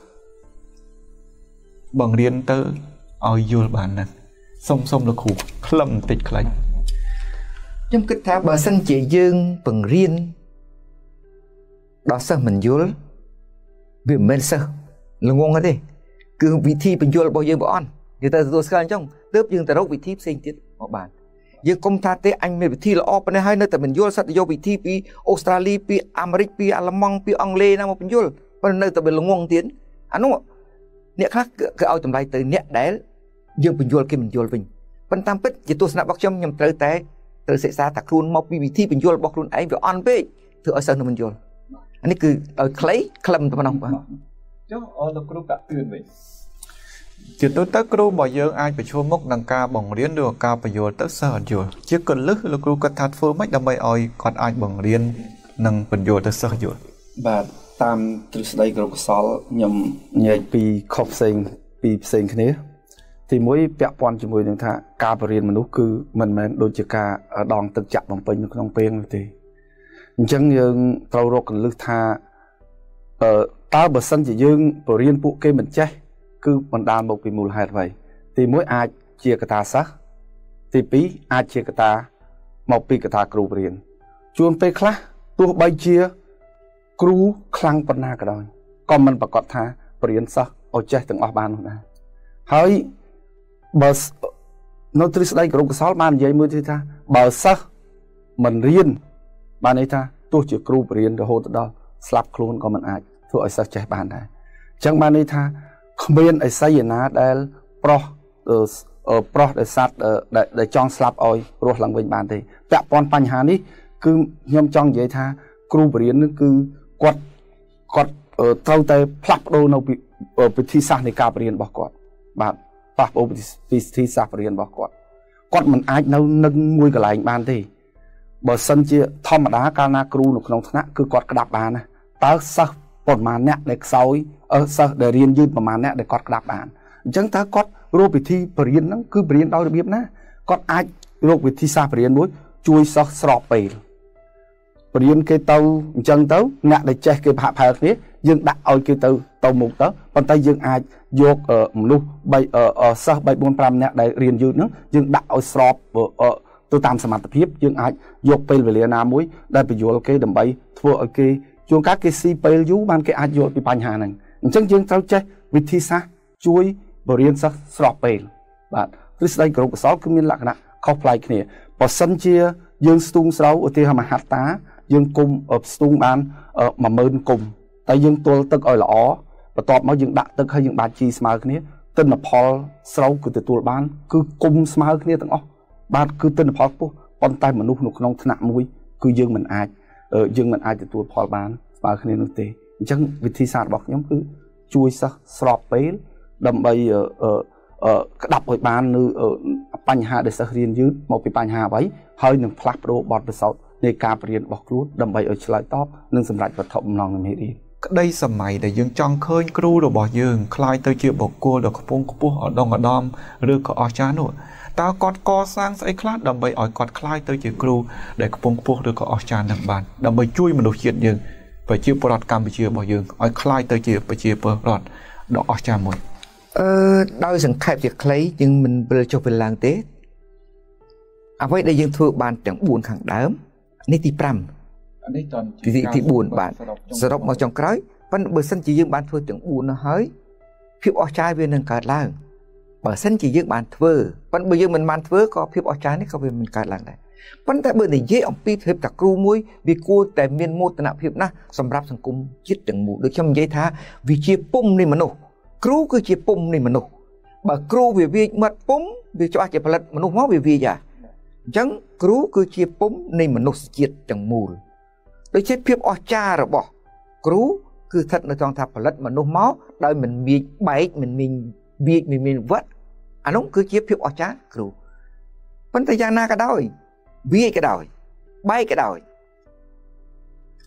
បង្រៀនទៅឲ្យយល់បានណាសុំលោកគ្រូខ្លឹមបន្តិចខ្លីខ្ញុំគិតថាបើសិនជាយើងបង្រៀនដល់សិស្សមិនយល់វាមិនមែនសិស្សល្ងងទេគឺវិធីបញ្យល់របស់យើងបងអន់យើងទៅទទួលស្គាល់អញ្ចឹងទើបយើងទៅរកវិធីផ្សេងទៀតមកបានយើងកុំថាទេអញមានវិធីល្អប៉ុណ្ណេះហើយនៅតែបញ្យល់សិតទៅយកវិធីពីអូស្ត្រាលីពីអាមេរិកពីអាល្លឺម៉ង់ពីអង់គ្លេសណាមកបញ្យល់ប៉ុន្តែនៅតែវាល្ងងទៀតអានោះអ្នកខ្លះគឺឲ្យតម្លៃទៅអ្នកដែលយើងបញ្យល់គេបញ្យល់វិញប៉ុន្តែតាមពិតជាទស្សនៈរបស់ខ្ញុំត្រូវតែត្រូវសិក្សាថាខ្លួនមកពីវិធីបញ្យល់របស់ខ្លួនឯងវាអន់ពេកធ្វើឲ្យសិស្សនឹងបញ្យល់អានេះគឺឲ្យខ្លីខ្លឹមតែប៉ុណ្ណោះបាទចុះលោកគ្រូតាក់ទឿនវិញជាទូទៅគ្រូរបស់យើងអាចប្រឈមមុខនឹងការបង្រៀនឬការបញ្យល់ទៅសិស្សអត់យល់ជាកលឹះលោកគ្រូគាត់ថាធ្វើម៉េចដើម្បីឲ្យគាត់អាចបង្រៀននិងបញ្យល់ទៅសិស្សយល់បាទតាមទ្រឹស្ដីគ្រូកសលខ្ញុំនិយាយពីខុសផ្សេងគ្នាទីមួយពាក់ព័ន្ធជាមួយនឹងថាការបរៀនមនុស្សគឺមិនមែនដូចជាការដងទឹកចាក់បំពេញនៅក្នុងពេលនោះទេអញ្ចឹងយើងត្រូវរកកលឹះថាតើបើសិនជាយើងបរៀនពួកគេមិនចេះគឺបណ្ដាលមកពីមូលហេតុអ្វីទីមួយអាចជាកត្តាសាស្ត្រទីពីរអាចជាកត្តាមកពីកត្តាគ្រូបរៀនជួនពេលខ្លះទោះបីជាគ្រូខ្លាំងប៉ុណ្ណាក៏ដោយក៏មិនប្រកាសថាបរៀនសិស្សឲ្យចេះទាំងអស់បាននោះដែរហើយបើនៅទ្រឹស្ដីគ្រូកសលបាននិយាយមួយទៀតថាបើសិស្សមិនរៀនបានន័យថាទោះជាគ្រូបរៀនរហូតដល់ស្លាប់ខ្លួនក៏មិនអាចធ្វើឲ្យសិស្សចេះបានដែរអញ្ចឹងបានន័យថាគ្មានអីសីណាដែលប្រុសដែលសត្វដែលចង់ស្លាប់ឲ្យរស់ឡើងវិញបានទេពាក់ព័ន្ធបញ្ហានេះគឺខ្ញុំចង់និយាយថាគ្រូបរៀននឹងគឺគាត់ត្រូវតែផ្លាស់ប្ដូរនៅវិធីសាស្ត្រនៃការបរៀនរបស់គាត់បាទផ្លាស់ប្ដូរវិធីសាស្ត្របរៀនរបស់គាត់មិនអាចនៅនឹងមួយកន្លែងបានទេបើសិនជាធម្មតាកាលណាគ្រូនៅក្នុងថ្នាក់គឺគាត់ក្តាប់បានណាតើសិស្សប៉ុន្មានអ្នកដែលខ្សោយសិស្សដែលរៀនយឺតប្រហែលអ្នកដែលគាត់ក្តាប់បានអញ្ចឹងតើគាត់រកវិធីបរៀនហ្នឹងគឺបរៀនដោយរបៀបណាគាត់អាចរកវិធីសាស្ត្របរៀនមួយជួយសិស្សស្របពេលបរៀនគេទៅអញ្ចឹងទៅអ្នកដែលចេះគេប្រហាក់ប្រហែលគ្នាយើងដាក់ឲ្យគេទៅមុខទៅប៉ុន្តែយើងអាចយកមនុស្សសិស្ស3 4 5អ្នកដែលរៀនយឺតហ្នឹងយើងដាក់ឲ្យស្របទៅតាមសមត្ថភាពយើងអាចយកពេលវេលាណាមួយដែលបញ្យល់គេដើម្បីធ្វើឲ្យគេជួនកាលគេស៊ីពេលយូរបានគេអាចយល់ពីបញ្ហាហ្នឹងអញ្ចឹងយើងត្រូវចេះវិធីសាស្ត្រជួយបរៀនសិស្សស្របពេលបាទទ្រឹស្ដីគ្រូកសលគឺមានលក្ខណៈខុសប្លែកគ្នាបើសិនជាយើងស្ទូងស្រូវឧទាហរណ៍មហត្តាយើងគុំស្ទូងបាន10000គុំតែយើងទល់ទឹកឲ្យល្អបន្ទាប់មកយើងដាក់ទឹកហើយយើងបាចជីស្មើគ្នាទិន្នផលស្រូវគឺទទួលបានគឺគុំស្មើគ្នាទាំងអស់បាទគឺទិន្នផលខ្ពស់ប៉ុន្តែមនុស្សនៅក្នុងថ្នាក់មួយគឺយើងមិនអាចទទួលផលបានស្មើគ្នានោះទេអញ្ចឹងវិធីសាស្ត្ររបស់ខ្ញុំគឺជួយសិស្សស្របពេលដើម្បីក្តាប់ឲ្យបាននៅបញ្ហាដែលសិស្សរៀនយឺតមកពីបញ្ហាអ្វីហើយនឹងផ្លាស់ប្ដូរបទពិសោធន៍នៃការបរៀនរបស់ខ្លួនដើម្បីឲ្យឆ្លើយតបនិងសម្រេចវត្ថុបំណងនៃមេរៀនក្តីសម័យដែលយើងចង់ឃើញគ្រូរបស់យើងคล้ายទៅជាបុគ្គលដ៏ខ្ពង់ខ្ពស់ឧត្តមឧត្តមឬក៏អស្ចារ្យនោះតើគាត់កសាងស្អីខ្លះដើម្បីឲ្យគាត់คล้ายទៅជាគ្រូដែលខ្ពង់ខ្ពស់ឬក៏អស្ចារ្យនឹងបានដើម្បីជួយមនុស្សជាតិយើងប្រជាពលរដ្ឋកម្ពុជារបស់យើងឲ្យคล้ายទៅជាប្រជាពលរដ្ឋដ៏អស្ចារ្យមួយដោយសង្ខេបជាខ្លីយើងមិនវិលចុះវិលឡើងទេអ្វីដែលយើងធ្វើបានទាំង4ខាងដើមនេះទី5 នេះទី4បាទសរុបមកចុងក្រោយប៉ុន្តែបើសិនជាយើងបានធ្វើទាំង4នោះហើយភាពអស្ចារ្យវានឹងកើតឡើងបើសិនជាយើងបានធ្វើប៉ុន្តែបើយើងមិនបានធ្វើក៏ភាពអស្ចារ្យនេះក៏វាមិនកើតឡើងដែរប៉ុន្តែបើនិយាយអំពីភាពតាគ្រូមួយវាគួរតែមានមោទនភាពណាស់សម្រាប់សង្គមជាតិទាំងមូលដូចខ្ញុំនិយាយថាវាជាពុម្ពនៃមនុស្សគ្រូគឺជាពុម្ពនៃមនុស្សបើគ្រូវាវាមាត់ពុម្ពវាច្បាស់ជាផលិតមនុស្សមកវាវាចាអញ្ចឹងគ្រូគឺជាពុម្ពនៃមនុស្សជាតិទាំងមូលដូចជាភាពអស្ចារ្យរបស់គ្រូគឺស្ថិតនៅក្នុងថាផលិតមនុស្សមកដោយមិនមានបែកមិនមានវាចមិនមានវត្តអានោះគឺជាភាពអស្ចារ្យគ្រូប៉ុន្តែយ៉ាងណាក៏ដោយវាចក៏ដោយបែកក៏ដោយ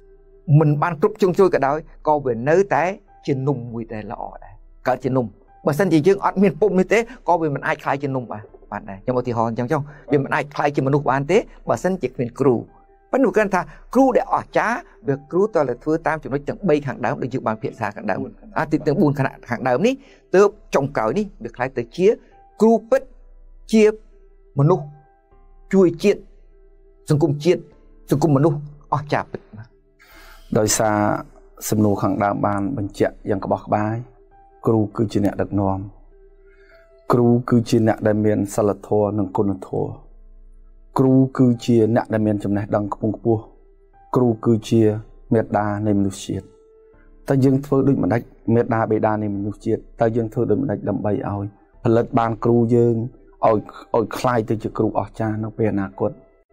mình ban cướp chung chui cả đôi co về nơi té trên nung mùi té lọ cả trên nung mà sân chỉ dương ọt miền bụng như thế co về mình ai khai trên nung bạn này trong một thì họ trong vì mình ai khai trên mình nung bạn thế mà sân chỉ miền cừu bắt đầu cái thà cừu để ọt chá được cừu tôi là thưa tam chúng nó chẳng bay hàng đám để dự bàn phiền xa hàng đám từ từ buồn hàng đám ní từ trồng cào ní được khai tới chia cừu bứt chia mình nung chui chiết sừng cung mình nung ọt chá bứt ដោយសារសំណួរខាងដើមបានបញ្ជាក់យ៉ាងក្បោះក្បាយគ្រូគឺជាអ្នកដឹកនាំគ្រូគឺជាអ្នកដែលមានសិលធម៌និងគុណធម៌គ្រូគឺជាអ្នកដែលមានចំណេះដឹងខ្ពង់ខ្ពស់គ្រូគឺជាមេត្តានៃមនុស្សជាតិតើយើងធ្វើដូចម្ដេចមេត្តាបិតានៃមនុស្សជាតិតើយើងធ្វើដូចម្ដេចដើម្បីឲ្យផលិតបានគ្រូយើងឲ្យคล้ายទៅជាគ្រូអស្ចារ្យនៅពេលអនាគត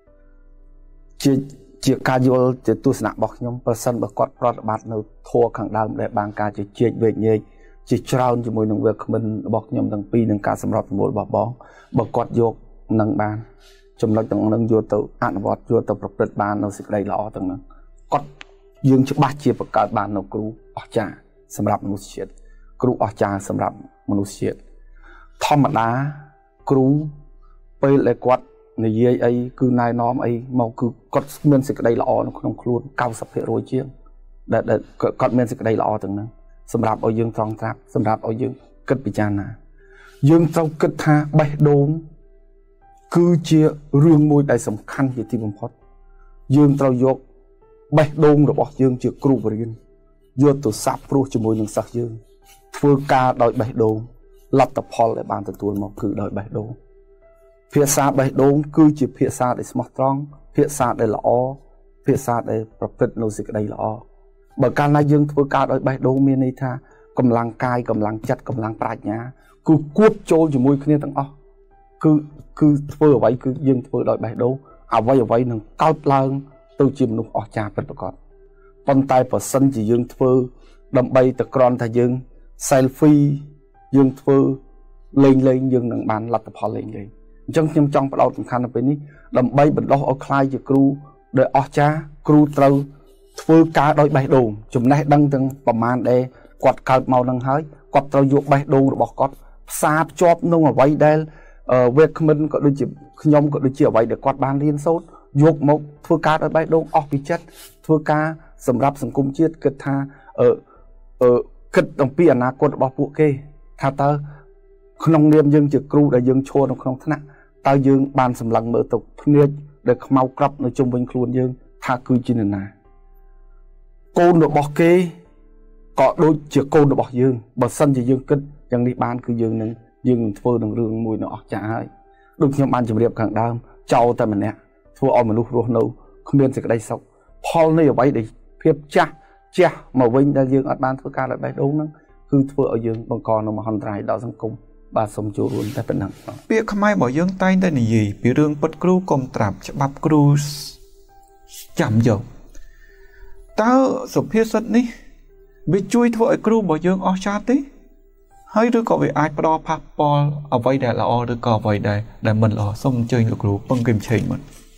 ជាការយល់ជាទស្សនៈរបស់ខ្ញុំប្រសិនបើគាត់ប្រតិបត្តិនៅធម៌ខាងដើមដែលបានការជជែកវែកញែកជាច្រើនជាមួយនឹងវាគ្មិនរបស់ខ្ញុំទាំងពីរនឹងការសម្របសម្រួលរបស់បងបើគាត់យកនឹងបានចំណុចទាំងនឹងយកទៅអនុវត្តយកទៅប្រព្រឹត្តបាននៅសេចក្តីល្អទាំងនោះគាត់យើងច្បាស់ជាបង្កើតបាននៅគ្រូអស្ចារ្យសម្រាប់មនុស្សជាតិគ្រូអស្ចារ្យសម្រាប់មនុស្សជាតិធម្មតាគ្រូពេលដែលគាត់និយាយអីគឺណែនាំអីមកគឺគាត់មានសេចក្តីល្អនៅក្នុងខ្លួន 90% ជាងដែលគាត់មានសេចក្តីល្អទាំងហ្នឹងសម្រាប់ឲ្យយើងត្រង់ត្រាប់សម្រាប់ឲ្យយើងគិតពិចារណាយើងត្រូវគិតថាបេះដូងគឺជារឿងមួយដែលសំខាន់ជាទីបំផុតយើងត្រូវយកបេះដូងរបស់យើងជាគ្រូបរិញ្ញាយកទៅសាប់ព្រោះជាមួយនឹងសិស្សយើងធ្វើការដោយបេះដូងលទ្ធផលដែលបានទទួលមកគឺដោយបេះដូងភាសាបេះដូងគឺជាភាសាដែលស្មោះត្រង់ភាសាដែលល្អភាសាដែលប្រព្រឹត្តនៅសេចក្តីល្អបើកាលណាយើងធ្វើការដោយបេះដូងមានន័យថាកម្លាំងកាយកម្លាំងចិត្តកម្លាំងប្រាជ្ញាគឺគួបចូលជាមួយគ្នាទាំងអស់គឺធ្វើអ្វីគឺយើងធ្វើដោយបេះដូងអ្វីនឹងកើតឡើងទៅជាមនុស្សអស្ចារ្យពិតប្រាកដប៉ុន្តែបើសិនជាយើងធ្វើដើម្បីតែគ្រាន់តែយើង selfie យើងធ្វើលេងយើងនឹងបានលទ្ធផលលេងអញ្ចឹងខ្ញុំចង់បដោតសំខាន់នៅពេលនេះដើម្បីបណ្ដុះឲ្យខ្លាយជាគ្រូដែលអស្ចារ្យគ្រូត្រូវធ្វើការដោយបេះដូងចំណេះដឹងទាំងប្រមាណដែលគាត់កើតមកនឹងហើយគាត់ត្រូវយកបេះដូងរបស់គាត់ផ្សារភ្ជាប់នឹងអ្វីដែលវាគ្មិនក៏ដូចជាខ្ញុំក៏ដូចជាអ្វីដែលគាត់បានរៀនសូត្រយកមកធ្វើការដោយបេះដូងអស់ពីចិត្តធ្វើការសម្រាប់សង្គមជាតិគិតថាគិតអំពីអនាគតរបស់ពួកគេថាតើក្នុងនាមយើងជាគ្រូដែលយើងឈរនៅក្នុងថ្នាក់តើយើងបានសម្លឹងមើលទៅភ្នែកដែលខ្មៅក្រប់នៅជុំវិញខ្លួនយើងថាគឺជានរណាកូនរបស់គេក៏ដូចជាកូនរបស់យើងបើសិនជាយើងគិតយ៉ាងនេះបានគឺយើងនឹងធ្វើនឹងរឿងមួយនៅអស្ចារ្យហើយដូចខ្ញុំបានជម្រាបខាងដើមចោលតែម្នាក់ធ្វើឲ្យមនុស្សរស់នៅគ្មានសេចក្តីសុខផលនៃអ្វីដែលភាពចាស់មកវិញដែលយើងអត់បានធ្វើការដោយបេះដូងហ្នឹងគឺធ្វើឲ្យយើងបង្កនៅមហន្តរាយដល់សង្គមបាទសូមចូលរួមតែប៉ុណ្ណឹងពាក្យខ្មែររបស់យើងតែងតែនិយាយពីរឿងពិតគ្រូកុំត្រាប់ច្បាប់គ្រូចាំយកតើសុភាសិតនេះវាជួយធ្វើឲ្យគ្រូរបស់យើងអស្ចារ្យទេហើយឬក៏វាអាចផ្ដល់ប៉ះពាល់អ្វីដែលល្អឬក៏អ្វីដែលមិនល្អសូមអញ្ជើញលោកគ្រូពឹងគឹមឆេងមក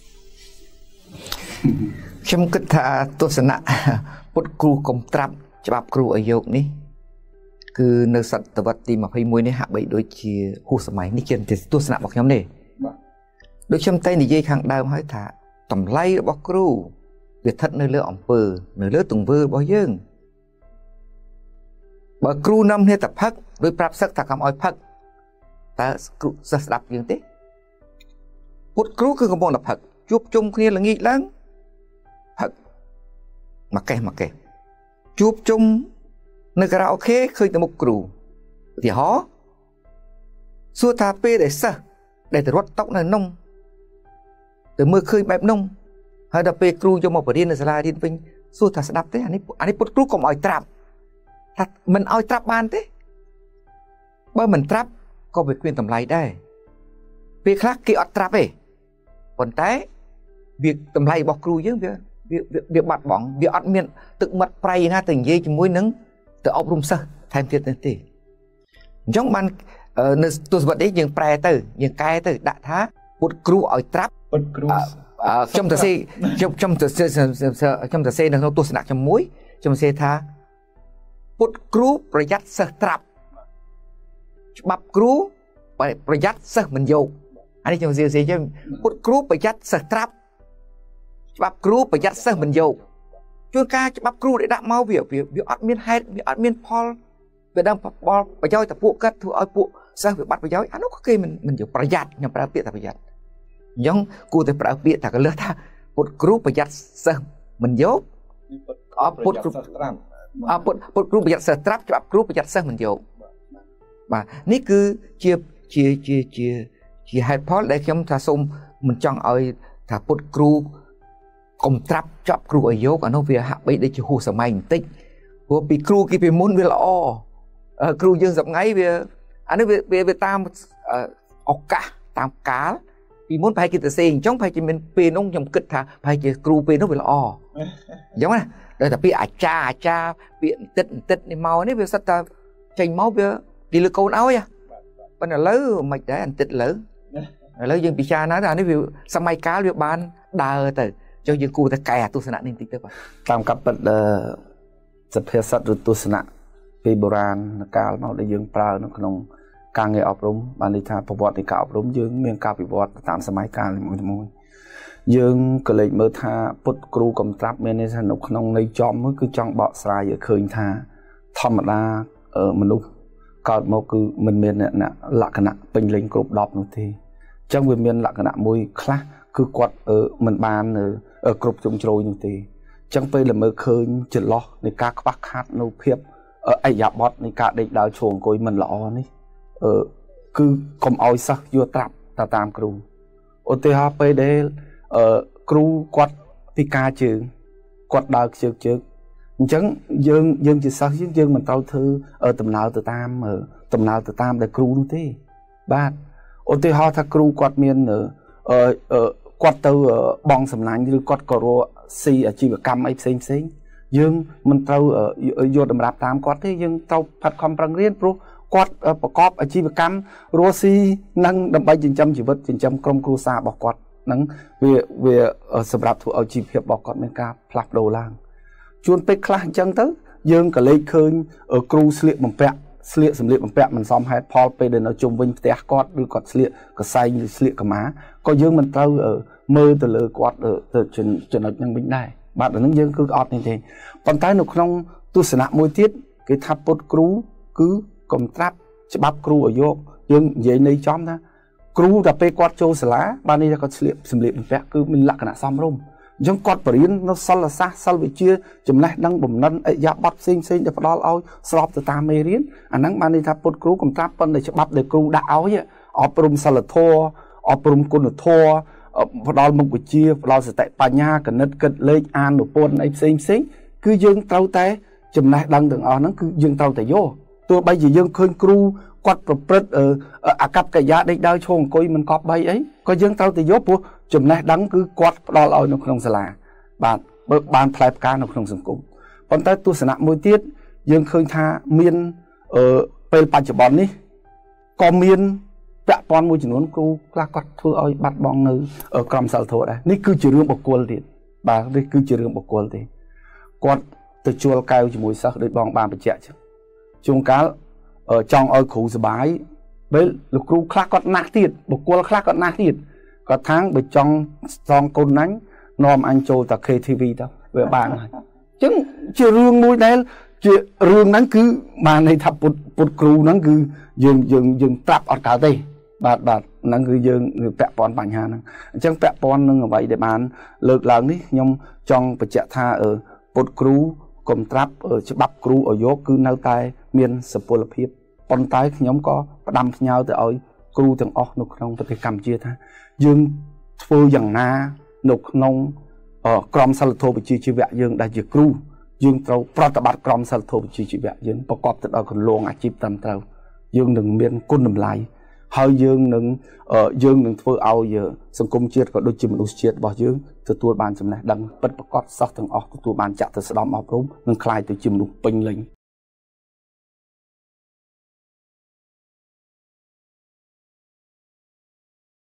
ខ្ញុំគិតថាទស្សនៈពុតគ្រូកុំត្រាប់ច្បាប់គ្រូឲ្យយកនេះគឺនៅសតវត្សទី21នេះហាក់បីដូចជាហួសសម័យនេះជាទស្សនៈរបស់ខ្ញុំនេះដូចខ្ញុំតែនិយាយខាងដើមហើយថាតម្លៃរបស់គ្រូវាស្ថិតនៅលើអំពើនៅលើទង្វើរបស់យើងបើគ្រូនាំគ្នាតែផឹកឬប្រាប់សិស្សថាកុំឲ្យផឹកតើគ្រូសិស្សស្ដាប់យើងទេពុតគ្រូគឺកំពុងតែផឹកជួបជុំគ្នាល្ងាចឡើងផឹកមកកេះជួបជុំនៅការ៉ាអូខេឃើញតែមុខគ្រូឧទាហរណ៍សួរថាពេលដែលសិស្សដែលទៅរត់តុកនៅនំទៅមើលឃើញបែបនំហើយដល់ពេលគ្រូយកមកបរៀននៅសាលារៀនវិញសួរថាស្ដាប់ទេអានេះពុតគ្រូកុំឲ្យត្រាប់ថាមិនឲ្យត្រាប់បានទេបើមិនត្រាប់ក៏វាគ្មានតម្លៃដែរពេលខ្លះគេអត់ត្រាប់ទេប៉ុន្តែវាតម្លៃរបស់គ្រូយើងវាបាត់បង់វាអត់មានទឹកមាត់ប្រៃណាទៅនិយាយជាមួយនឹងទៅអប់រំសិស្សថែមទៀតទេអញ្ចឹងបាននៅទស្សវត្សនេះយើងប្រែទៅយើងកែទៅដាក់ថាពុតគ្រូឲ្យត្រាប់ពុតគ្រូ trong tờ xe trong tờ xe nó tôi sẽ đặt trong muối trong xe tha put cruประหยัด sơ trap bắp cruประหยัด sơ mình vô anh đi trong xe cho put cru ประหยัด sơ trap bắp cru ประหยัด sơ mình vô chuyên ca bắp cru để đặt mau việc ọt miên hay việc ọt miên Paul về đang bòไปย่อยแต่พวกก็ถือเอาพวกเสื้อแบบบัดไปย่อยอันนั้นก็คือมันอยู่ประหยัดอย่างประเปียแต่ประหยัดย้อนกูแต่ประเปียแต่ก็เลือกถ้าปดกรุ๊ปประหยัดเสื้อมันยกปดกรุ๊ปประหยัดเสื้อตรับจับกรุ๊ปประหยัดเสื้อมันยกมานี่คือเชียให้พอได้ย้ำถ้าสมมันจังเอาถ้าปดกรุ๊ปกลมตรับจับกรุ๊ปยกอันนั้นเวียหักไปได้จะหูสมัยติ๊กพวกปีกรุ๊ปกี่ปีมุนเวลาครูdương dập ngay anh nói về tam ốc cá tam cá vì muốn phải kita sen chống phải chỉ mình pin ông nhầm kịch thà phải chỉ cรูpin nó bị lo giống này rồi tapi acha biện tít này màu này về sát ta tranh máu về đi lừa câu áo ya bên là lớn mày để anh tít lớn lớn dương bị cha nói là nếu vì sao mai cá việc ban đào từ cho dương cú ta kè tu sanh nên tít tới tam cặp bậtสเปซต์ตุสนะปีโบราณกาลมาได้ยังปลาในขนมการเงินอบรมบานิธาประวัติการอบรมยังเมียงการปฏิวัติตามสมัยการมุ่งยังก็เลยเมื่อท่าพุทธครูกำจับเมียในสนุกขนมในจอมเมื่อคือจังเบาสายเคยท่าธรรมดามนุษย์ก็มาคือมันเมียเนี่ยลักษณะเป็นลิงกรุบดอกนู่นทีจังเมียนลักษณะมวยคลาคือกวดมันบานกรุบจงโจยนู่นทีจังไปละเมื่อเคยจุดล้อในการควักคัดนูเพียบไอ้ยาบอสในการเด็กดาวโฉงโกยมันหล่อนี่คือกลมเอาซักยัวตรับตามครูโอเทฮาไปเดครูกวดพิการจึงกวดดาวจึงจังยังจะซักยังมันเต้าถือตำนาวตามแต่ครูนู่นที่บ้านโอเทฮาถ้าครูกวดเมียนกวดตัวบองสำนักหรือกวดกอรัวซีอาชีวกรรมไอ้เซ็งยังมันเต้าโยดำรับตามกวดที่ยังเต้าผัดความปรังเรียนปลุกกวดประกอบอาชีวกรรมรัวซีนั่งดำไปจินจำชีวิตจินจำกรมครูซาบอกกวดนั่งเวสำหรับถูกเอาชีพเพียบบอกกวดเป็นการผลักโดล่างชวนไปคลาจังเต้ยังก็เลยเคยครูเสลียบมันแปะเสลียสำเร็จมันแปะมันซ้อมให้พอไปเดินเอาจุ่มวิ่งเตะกอดหรือกอดเสลียก็ใส่เสลียกับม้าก็ยังมันเต้ามือตัวเลยกอดจนยังวิ่งได้บาดนั้นยังคืออดนี่เองตอนท้ายหนุกน้องตุสนะมวยทิศคือทับปดครูคือกลมตรับฉบับครูอโยกยังใหญ่ในจอมนะครูแต่ไปกอดโจสละบ้านนี้จะกอดเสลียสำเร็จมันแปะคือมันลักษณะซ้อมร่มยังกอดปริญnó sal là sal về chia chấm này đang bẩm năn ya bắt sinh để bắt đầu ao sọp từ tam mê riên anh đang ban đi tháp bột cừu cầm tráp phân để chụp bắp để cừu đã áo vậy ở prum sal thô ở prum côn thô bắt đầu một buổi chia bắt đầu sẽ tại pa nha cần nứt cật lên an nổ pôn ấy sinh cứ dương trâu té chấm này đang từng ở nó cứ dương trâu té vô tôi bây giờ dương khơi cừu quạt bật ở cặp cái giá đây đau chồng coi mình cọp bay ấy có dương trâu té vô poจุดนั้นดังคือกวาดรอเราในขนมสลาบานพลายการในขนมสังคมตอนแต่ตัวสนะมวยติดยังเคยท่าเมียนเป็นปัจจุบันนี้ก็เมียนแปะปอนมวยจำนวนครูกล้ากัดทั่วเอาบัดบองในกรมสารโทได้นี่คือจุดเรื่องบกกลติดบางนี่คือจุดเรื่องบกกลติดกวาดตัวชัวร์กายจมูกซักโดยบองบานไปเจ้าช่วงการจองเอาขู่สบายเบลลูกครูคลากัดนักติดบกกลคลากัดนักติดก็ทั้งไปจองซองคนนั้นนอมอันโจตะเคทีวีต่อเวลาบ้านจึงเชื่อเรื่องมวยได้เชื่อเรื่องนั้นคือมาในทับปุดครูนั้นคือยังปรับออกกาเต้บาดนั้นคือยังแปะปอนปัญหานั้นจังแปะปอนนึงเอาไว้ได้บ้านเลิกหลังนี้ยมจองไปเจาะท่าปุดครูกลมตรับฉบับครูยกคือแนวตายเมียนสปุลเพียบปนตายยมก็ประดำเงาแต่เอาครูถึงออกนุกน้องปฏิกรรมเชื่อท่ายังฟูอย่างนาหนุกน้องกรมสารโทไปชีวะยังได้จากครูยังเราปฏิบัติกรมสารโทไปชีวะยังประกอบติดเอาคนลงอาชีพตามเรายังหนึ่งเมียนกุนน้ำลายเฮายังหนึ่งฟูเอาเยอะสังคมเชียร์ก็โดยจิมนุษย์เชียร์บอกยังตัวบานจำเลยดังเป็นประกอบซักถึงออกตัวบานจัดตัวสดอมออกรุ่มหนึ่งคลายตัวจิมนุษย์เป็นเลย